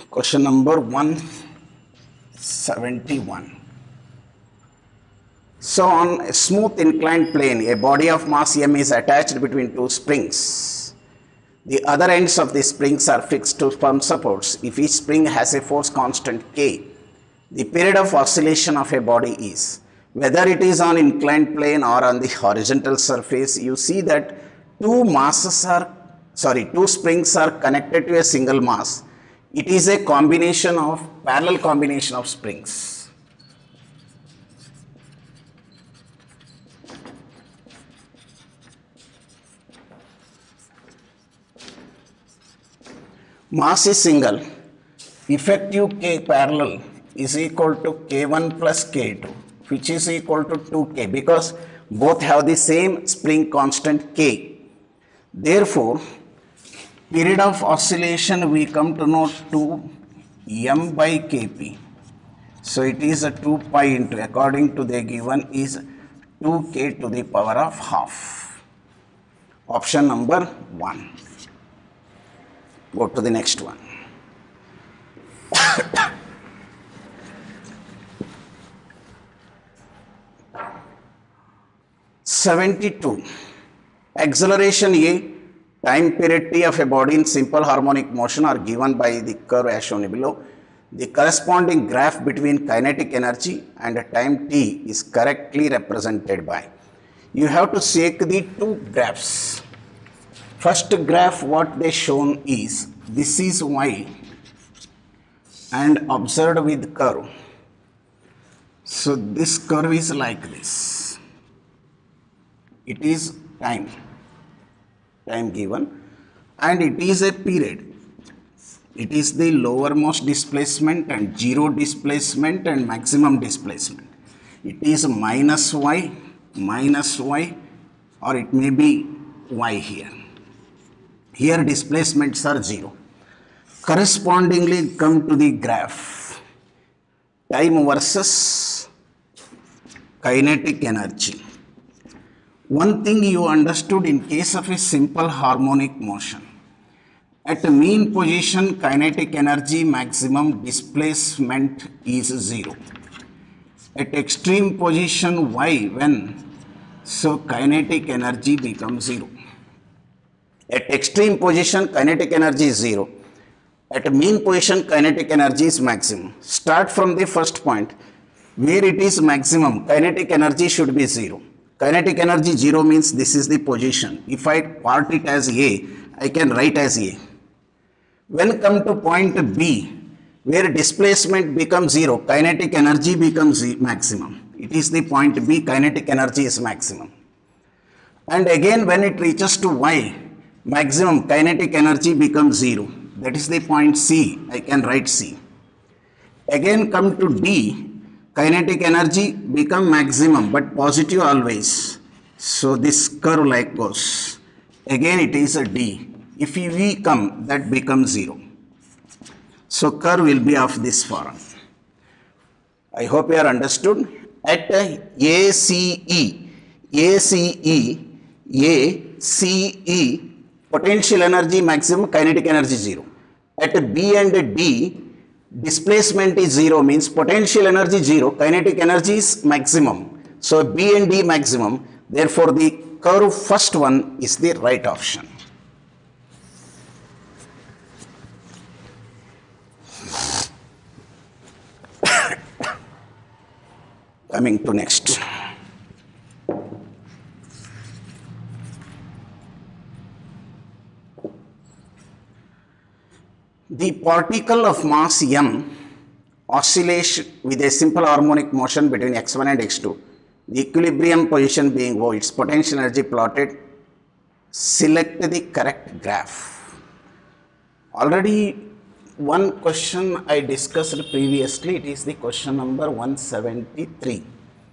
Question number one seventy-one. So on a smooth inclined plane, a body of mass m is attached between two springs. The other ends of the springs are fixed to firm supports. If each spring has a force constant k, the period of oscillation of a body is, whether it is on inclined plane or on the horizontal surface, you see that two masses are, sorry, two springs are connected to a single mass. It is a combination of, parallel combination of springs. Mass is single. Effective K parallel is equal to K one plus K two, which is equal to two K, because both have the same spring constant K. Therefore, period of oscillation we come to know two M by K P. So it is a two pi into, according to the given, is two K to the power of half. Option number one. Go to the next one. seventy-two. Acceleration A, time period t of a body in simple harmonic motion are given by the curve as shown below. The corresponding graph between kinetic energy and time t is correctly represented by. You have to check the two graphs. First graph, what they shown is, this is y and observed with curve. So this curve is like this. It is time, time given, and it is a period. It is the lowermost displacement and zero displacement and maximum displacement. It is minus y, minus y, or it may be y here. Here displacements are zero. Correspondingly come to the graph. Time versus kinetic energy. One thing you understood in case of a simple harmonic motion. At mean position, kinetic energy maximum displacement is zero. At extreme position y, when, so kinetic energy becomes zero. At extreme position, kinetic energy is zero. At mean position, kinetic energy is maximum. Start from the first point. Where it is maximum, kinetic energy should be zero. Kinetic energy zero means this is the position. If I part it as A, I can write as A. When come to point B, where displacement becomes zero, kinetic energy becomes maximum. It is the point B, kinetic energy is maximum. And again when it reaches to Y, maximum kinetic energy becomes zero. That is the point C. I can write C. Again come to D. Kinetic energy become maximum but positive always. So this curve like goes. Again it is a D. If V come, that becomes zero. So curve will be of this form. I hope you are understood. At A C E, A C E, A C E, potential energy maximum, kinetic energy zero. At B and D, displacement is zero, means potential energy zero, kinetic energy is maximum. So B and D maximum, therefore the curve first one is the right option. Coming to next. The particle of mass m oscillates with a simple harmonic motion between x one and x two. The equilibrium position being O, its potential energy plotted. Select the correct graph. Already one question I discussed previously, it is the question number one seventy-three.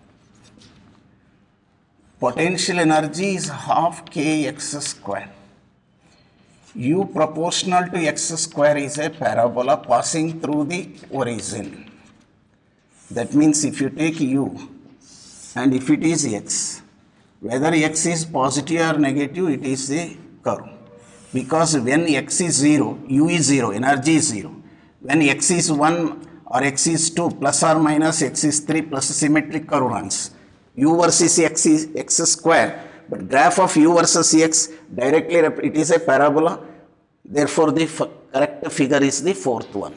Potential energy is half kx square. U proportional to x square is a parabola passing through the origin. That means if you take U and if it is x, whether x is positive or negative, it is a curve. Because when x is zero, U is zero, energy is zero. when x is one or x is two, plus or minus x is three, plus symmetric curve runs. U versus x is x square, but graph of u versus x directly, it is a parabola. Therefore, the correct figure is the fourth one.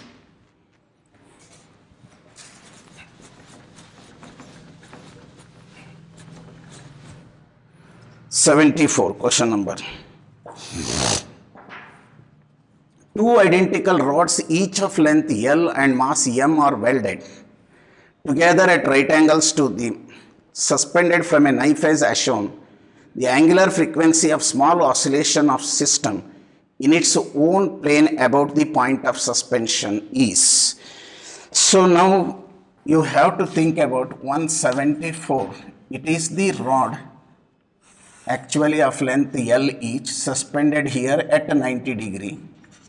seventy-four, question number. Two identical rods, each of length L and mass M, are welded together at right angles to the suspended from a knife edge as shown. The angular frequency of small oscillation of system in its own plane about the point of suspension is. So now you have to think about one seventy-four. It is the rod actually of length L each suspended here at ninety degree.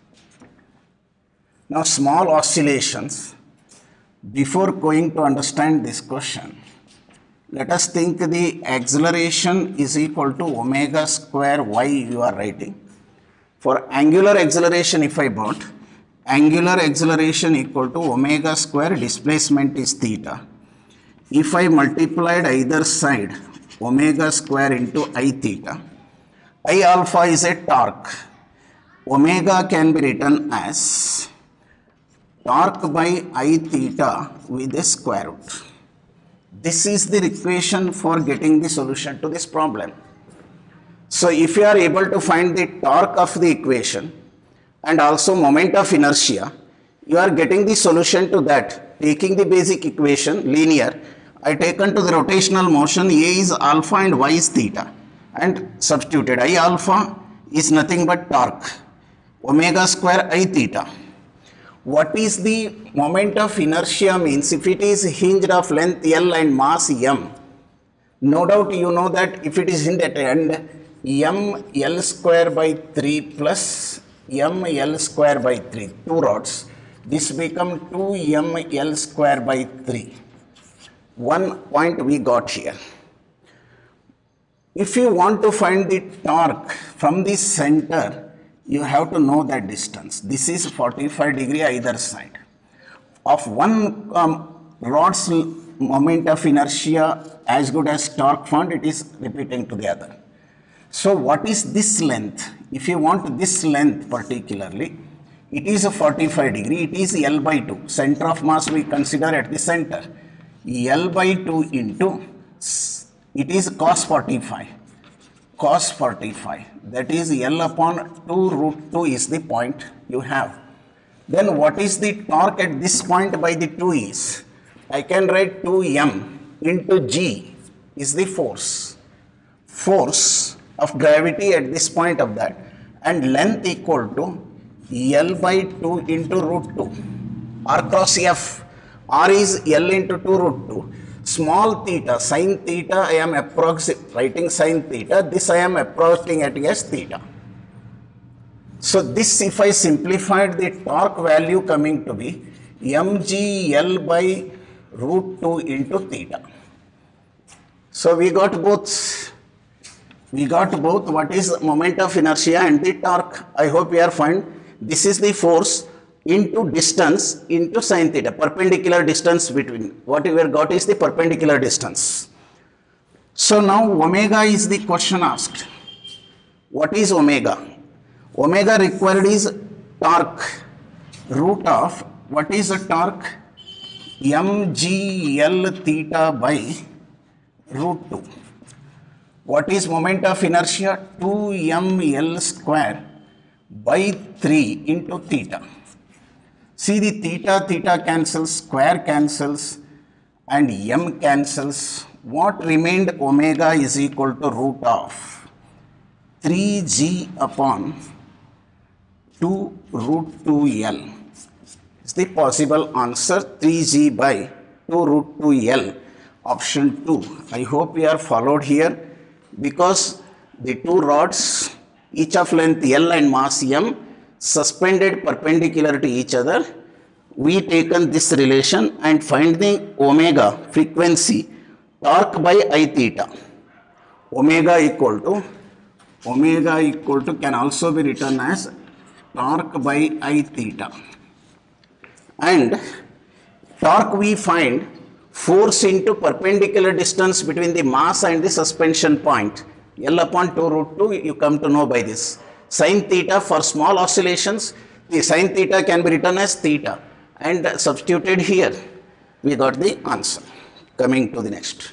Now small oscillations. Before going to understand this question, let us think the acceleration is equal to omega square y you are writing. For angular acceleration, if I brought, angular acceleration equal to omega square, displacement is theta. If I multiplied either side, omega square into I theta, I alpha is a torque. Omega can be written as torque by I theta with a square root. This is the equation for getting the solution to this problem. So if you are able to find the torque of the equation and also moment of inertia, you are getting the solution to that. Taking the basic equation, linear, I taken to the rotational motion, A is alpha and Y is theta, and substituted. I alpha is nothing but torque, omega square I theta. What is the moment of inertia means? If it is hinged of length L and mass M, no doubt you know that if it is hinged at end, M L square by three plus M L square by three, two rods, this become two M L square by three. One point we got here. If you want to find the torque from the center, you have to know that distance. This is forty-five degree either side. Of one um, rod's moment of inertia as good as torque found, it is repeating to the other. So what is this length? If you want this length particularly, it is a forty-five degree, it is L by two. Center of mass we consider at the center. L by two into, it is cos forty-five. Cos forty-five, that is L upon two root two is the point you have. Then what is the torque at this point by the two is? I can write two M into G is the force. Force of gravity at this point of that, and length equal to L by two into root two. R cross F. R is L into two root two. Small theta, sin theta, I am approximating writing sin theta, this I am approaching it as theta. So this, if I simplified the torque value coming to be mgl by root two into theta. So we got both, we got both what is moment of inertia and the torque. I hope we are fine. This is the force into distance into sin theta, perpendicular distance between, what we have got is the perpendicular distance. So now omega is the question asked. What is omega? Omega required is torque, root of, what is the torque? Mgl theta by root two. What is moment of inertia? two M L square by three into theta. See, the theta, theta cancels, square cancels, and m cancels. What remained? Omega is equal to root of three G upon two root two L. Is the possible answer, three G by two root two L, option two. I hope we are followed here, because the two rods, each of length L and mass M, suspended perpendicular to each other, we taken this relation and find the omega frequency, torque by I theta. Omega equal to, omega equal to can also be written as torque by I theta. And torque we find force into perpendicular distance between the mass and the suspension point. L upon two root two, you come to know by this. Sin theta for small oscillations, the sin theta can be written as theta, and substituted here, we got the answer. Coming to the next.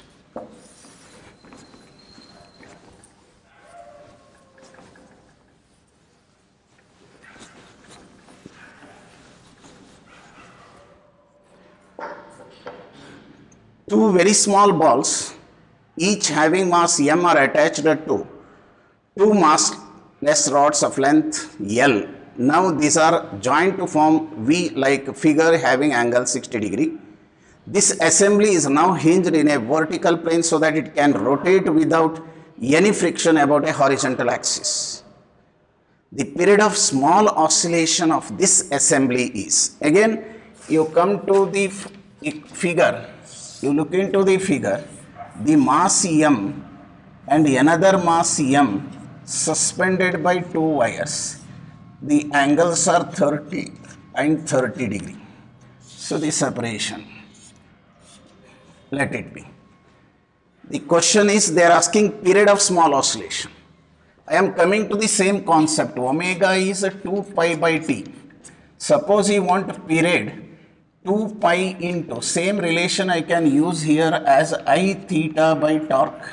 Two very small balls, each having mass m, are attached to two massless rods of length L. Now these are joined to form V like figure having angle sixty degree. This assembly is now hinged in a vertical plane so that it can rotate without any friction about a horizontal axis. The period of small oscillation of this assembly is, again you come to the figure, you look into the figure, the mass M and another mass M suspended by two wires. The angles are thirty and thirty degree. So the separation, let it be. The question is, they are asking period of small oscillation. I am coming to the same concept. Omega is two pi by t. Suppose you want period two pi into, same relation I can use here as I theta by torque.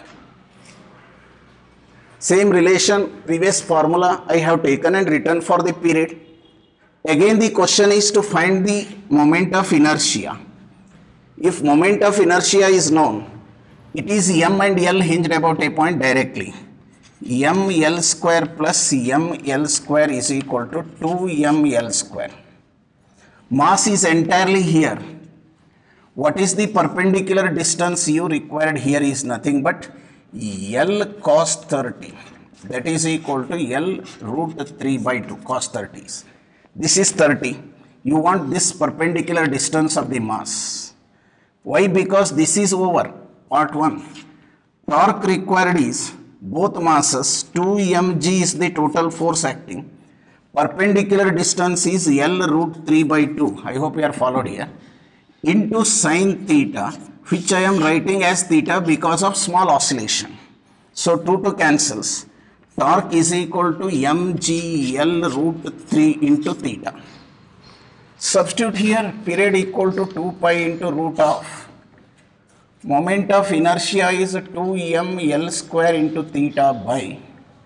Same relation, previous formula I have taken and written for the period. Again the question is to find the moment of inertia. If moment of inertia is known, it is M and L hinged about a point directly. M L square plus M L square is equal to two M L square. Mass is entirely here. What is the perpendicular distance you required here is nothing but L cos thirty. That is equal to L root three by two cos thirty. This is thirty. You want this perpendicular distance of the mass. Why? Because this is over. Part one. Torque required is both masses. two m g is the total force acting. Perpendicular distance is L root three by two. I hope you are followed here. Into sin theta, which I am writing as theta because of small oscillation. So two to cancels. Torque is equal to mgl root three into theta. Substitute here, period equal to two pi into root of. Moment of inertia is two m L square into theta by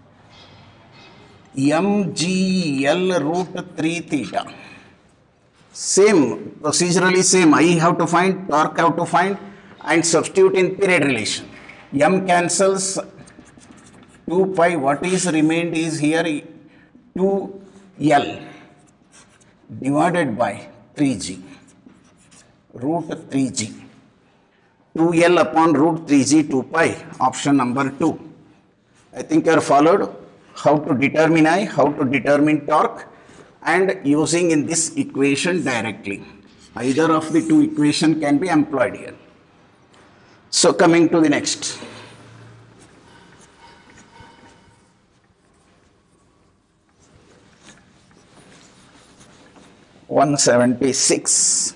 mgl root three theta. Same, procedurally same. I have to find, torque have to find, and substitute in period relation. M cancels, two pi, what is remained is here two L divided by three G, root three G. two L upon root three G, two pi, option number two. I think you are followed how to determine I, how to determine torque, and using in this equation directly. Either of the two equation can be employed here. So coming to the next. one seventy-six.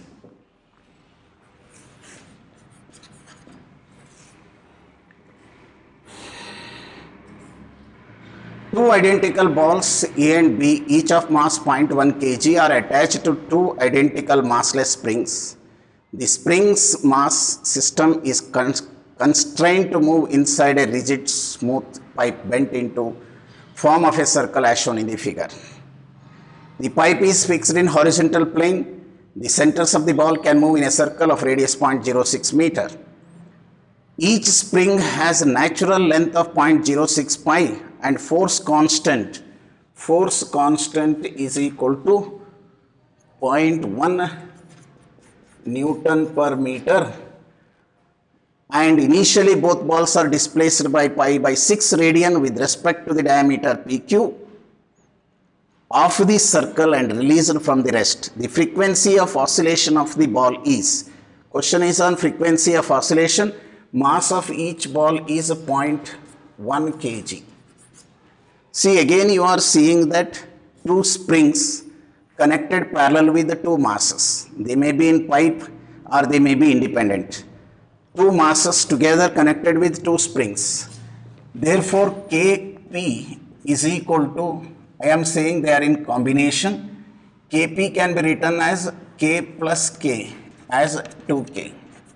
Two identical balls A and B, each of mass zero point one kilograms, are attached to two identical massless springs. The spring's mass system is constrained to move inside a rigid smooth pipe bent into form of a circle as shown in the figure. The pipe is fixed in horizontal plane. The centers of the ball can move in a circle of radius zero point zero six meter. Each spring has a natural length of zero point zero six pi and force constant. Force constant is equal to zero point one Newton per meter. And initially both balls are displaced by pi by six radian with respect to the diameter P Q of the circle and released from the rest. The frequency of oscillation of the ball is, question is on frequency of oscillation. Mass of each ball is zero point one kilograms. See, again you are seeing that two springs connected parallel with the two masses. They may be in pipe or they may be independent. Two masses together connected with two springs. Therefore, K P is equal to, I am saying they are in combination. K P can be written as K plus K as two K.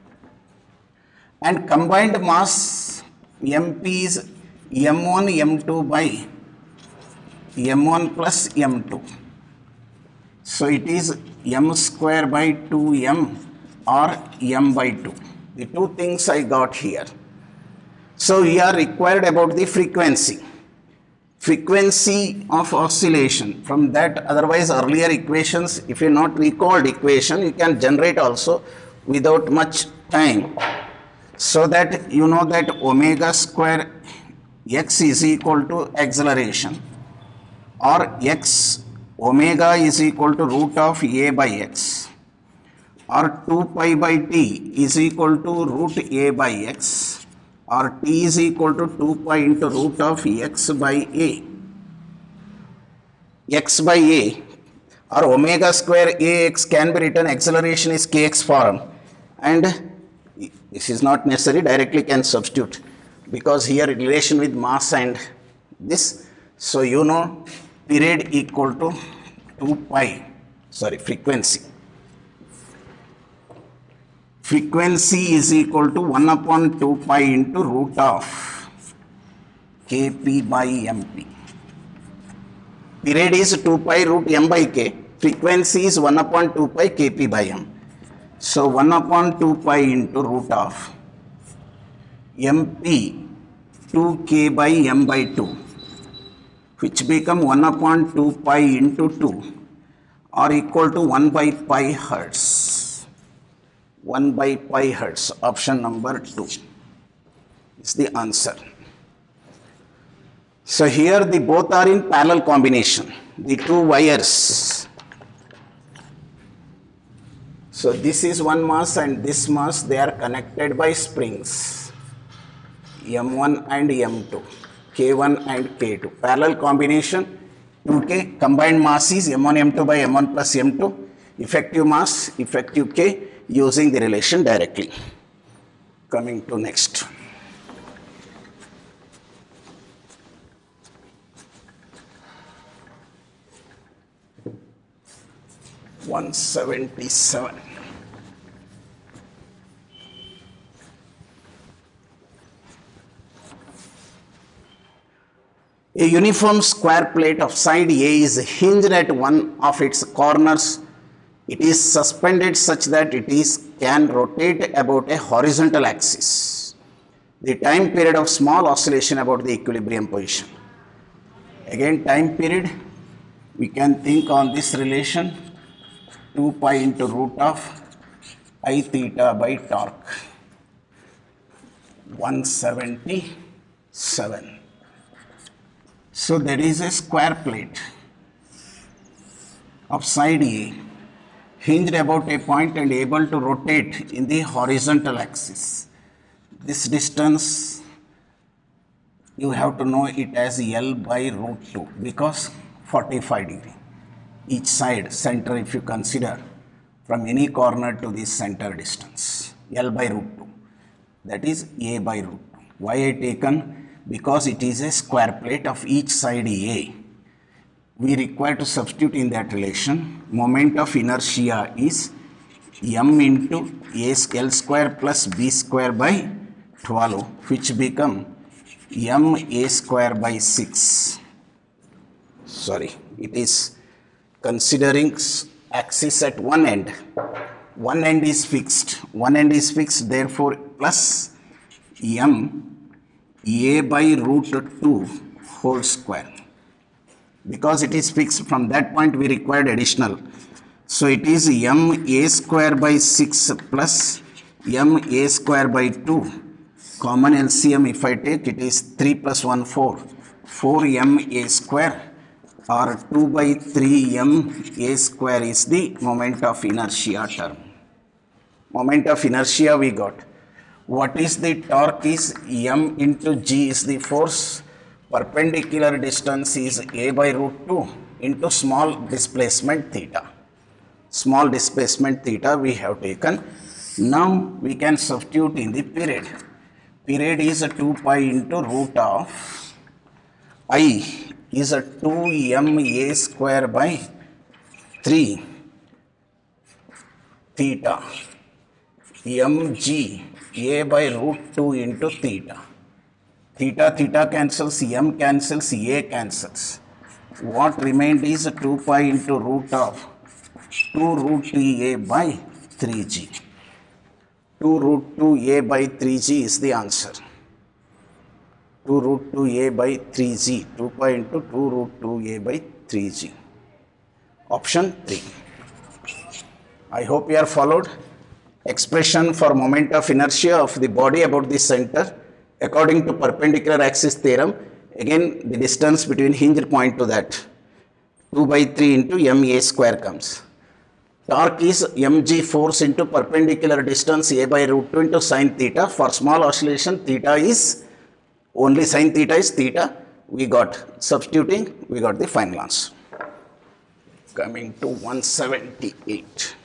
And combined mass M P is M one M two by M one plus M two. So it is M square by two M or M by two. The two things I got here. So we are required about the frequency. Frequency of oscillation. From that, otherwise earlier equations, if you not recalled equation, you can generate also without much time. So that you know that omega square x is equal to acceleration, or x omega is equal to root of a by x, or two pi by t is equal to root a by x, or t is equal to two pi into root of x by a. X by a or omega square ax can be written, acceleration is kx form, and this is not necessary, directly can substitute because here relation with mass and this. So you know period equal to two pi, sorry, frequency. Frequency is equal to one upon two pi into root of Kp by Mp. Period is two pi root M by K. Frequency is one upon two pi Kp by M. So one upon two pi into root of Mp two K by M by two, which become one upon two pi into two, or equal to one by pi hertz. one by pi hertz, option number two is the answer. So here the both are in parallel combination, the two wires. So this is one mass and this mass, they are connected by springs, M one and M two, K one and K two. Parallel combination, two K, combined mass is M one M two by M one plus M two, effective mass, effective K, using the relation directly. Coming to next. one seventy-seven. A uniform square plate of side A is hinged at one of its corners. It is suspended such that it is can rotate about a horizontal axis. The time period of small oscillation about the equilibrium position. Again, time period, we can think on this relation, two pi into root of I theta by torque, one seventy-seven. So there is a square plate of side A hinged about a point and able to rotate in the horizontal axis. This distance you have to know it as L by root two because forty-five degree. Each side, center if you consider, from any corner to this center distance, L by root two, that is A by root two. Why I taken? Because it is a square plate of each side A. We require to substitute in that relation. Moment of inertia is M into A L square plus B square by twelve, which become M A square by six. Sorry, it is considering axis at one end. One end is fixed. One end is fixed, therefore plus M A by root two whole square. Because it is fixed, from that point we required additional. So it is M A square by six plus M A square by two. Common L C M if I take, it is three plus one, four. four M A square, or two by three M A square is the moment of inertia term. Moment of inertia we got. What is the torque is M into G is the force. Perpendicular distance is A by root two into small displacement theta. Small displacement theta we have taken. Now we can substitute in the period. Period is a two pi into root of I is a two m a square by three theta mg a by root two into theta. Theta theta cancels, m cancels, a cancels. What remained is two pi into root of two root two a by three g. two root two a by three g is the answer. two root two a by three g. two pi into two root two a by three g. Option three. I hope you are followed. Expression for moment of inertia of the body about the center according to perpendicular axis theorem. Again, the distance between hinged point to that two by three into ma square comes. Torque is mg force into perpendicular distance a by root two into sine theta. For small oscillation, theta is only sine theta is theta. We got substituting, we got the final answer. Coming to one seventy-eight.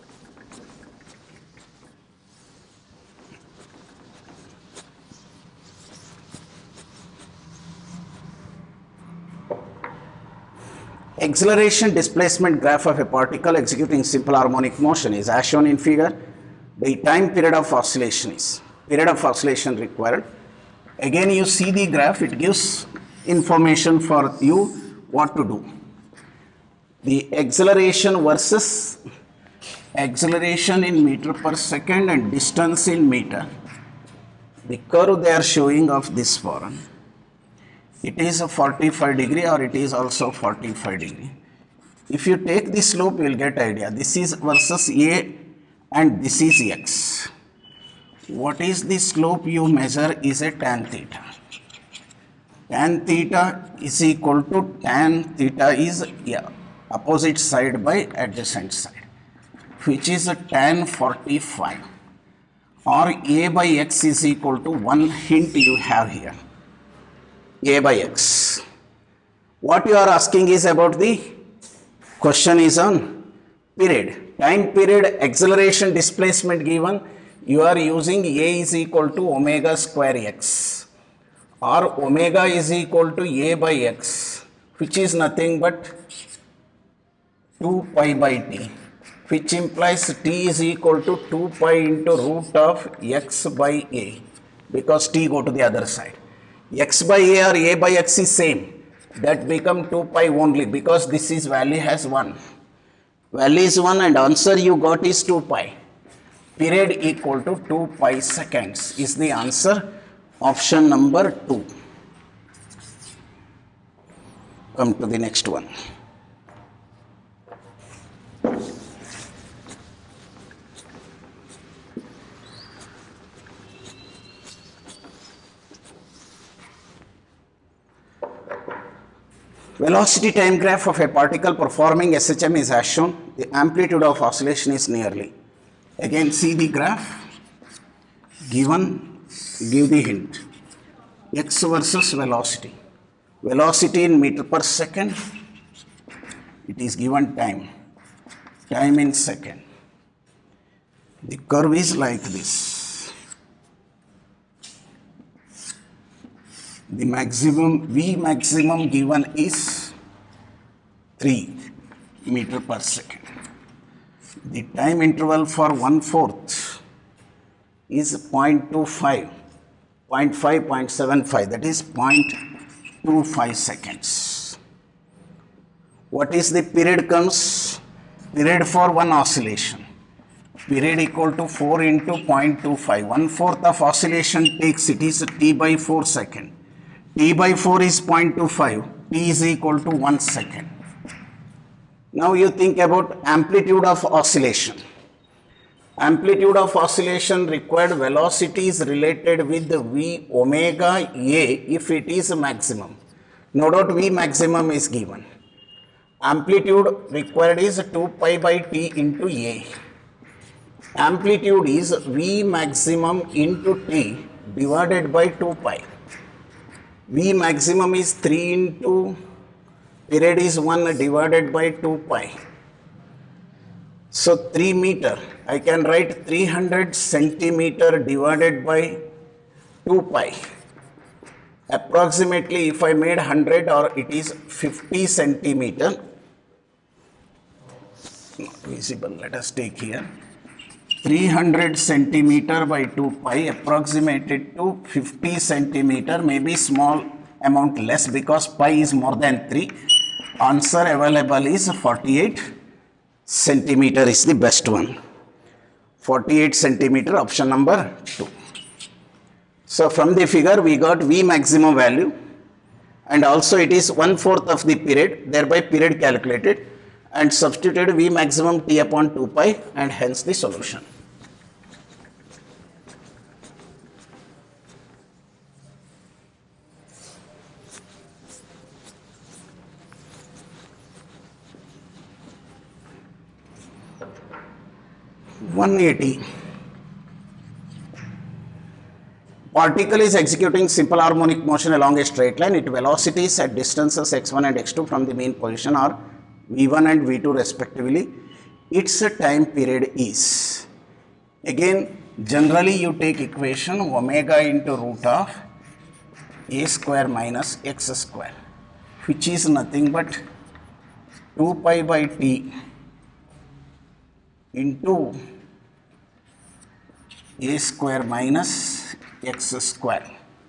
Acceleration displacement graph of a particle executing simple harmonic motion is as shown in figure. The time period of oscillation is period of oscillation required. Again, you see the graph, it gives information for you what to do. The acceleration versus acceleration in meter per second and distance in meter. The curve they are showing of this form. It is a forty-five degree or it is also forty-five degree. If you take the slope, you will get idea. This is versus A and this is X. What is the slope you measure is a tan theta. Tan theta is equal to tan theta is yeah, opposite side by adjacent side, which is a tan forty-five, or A by X is equal to one hint you have here. A by X. What you are asking is about the question is on period. Time period, acceleration displacement given. You are using A is equal to omega square X, or omega is equal to A by X, which is nothing but two pi by T, which implies T is equal to two pi into root of X by A, because T go to the other side. X by A or A by X is same, that become two pi only, because this is value has one. Value is one and answer you got is two pi. Period equal to two pi seconds is the answer. Option number two. Come to the next one. Velocity time graph of a particle performing S H M is as shown. The amplitude of oscillation is nearly. Again, see the graph. Given, give the hint. X versus velocity. Velocity in meter per second. It is given time. Time in second. The curve is like this. The maximum, V maximum given is three meter per second. The time interval for one fourth is zero point two five, zero point five, zero point seven five, that is zero point two five seconds. What is the period comes? Period for one oscillation. Period equal to four into zero point two five. one fourth of oscillation takes, it is T by four second. T by four is zero point two five, T is equal to one second. Now you think about amplitude of oscillation. Amplitude of oscillation required velocity is related with the V omega A if it is maximum. No doubt V maximum is given. Amplitude required is two pi by T into A. Amplitude is V maximum into T divided by two pi. V maximum is three into Period is one divided by two pi. So three meter. I can write three hundred centimeter divided by two pi. Approximately, if I made one hundred, or it is fifty centimeter. Not visible. Let us take here. three hundred centimeter by two pi approximated to fifty centimeter, maybe small amount less because pi is more than three. Answer available is forty-eight centimeter is the best one. forty-eight centimeter, option number two. So from the figure we got V maximum value, and also it is one fourth of the period, thereby period calculated, and substituted V maximum T upon two pi, and hence the solution. one eighty. Particle is executing simple harmonic motion along a straight line. Its velocities at distances x one and x two from the mean position are v one and v two respectively. Its time period is. Again, generally you take equation omega into root of a square minus x square, which is nothing but two pi by t into a square minus x square.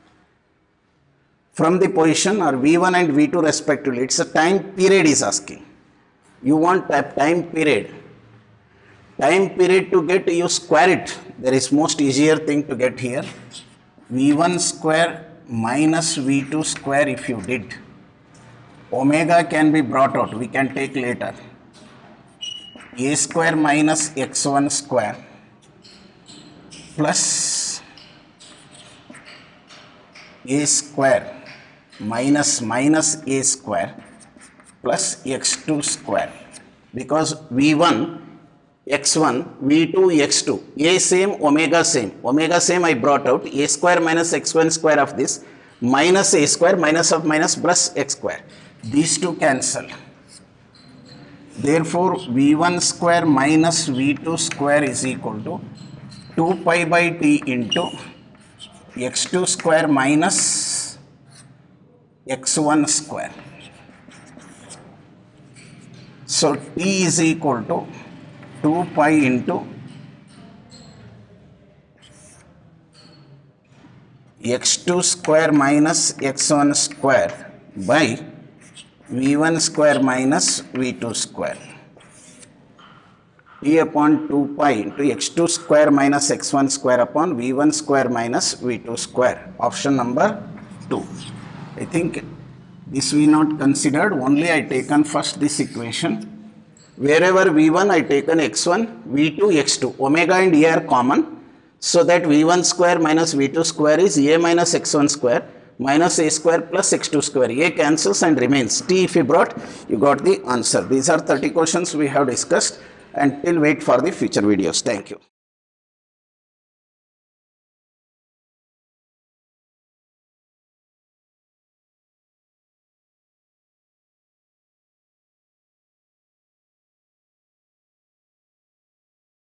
From the position or v one and v two respectively, it's a time period is asking. You want a time period. Time period to get, you square it. There is most easier thing to get here. v one square minus v two square if you did. Omega can be brought out. We can take later. A square minus x one square plus a square minus minus a square plus x two square, because v one x one, v two x two, a same, omega same, omega same I brought out, a square minus x one square of this minus a square minus of minus plus x square, these two cancel. Therefore, v one square minus v two square is equal to two pi by t into x two square minus x one square. So, t is equal to two pi into x two square minus x one square by v one square minus v two square. T upon two pi into x two square minus x one square upon v one square minus v two square. Option number two. I think this we not considered, only I taken first this equation. Wherever v one I taken x one, v two x two. Omega and a are common. So that v one square minus v two square is a minus x one square minus a square plus x two square. A cancels and remains. T if you brought, you got the answer. These are thirty questions we have discussed. Until wait for the future videos. Thank you.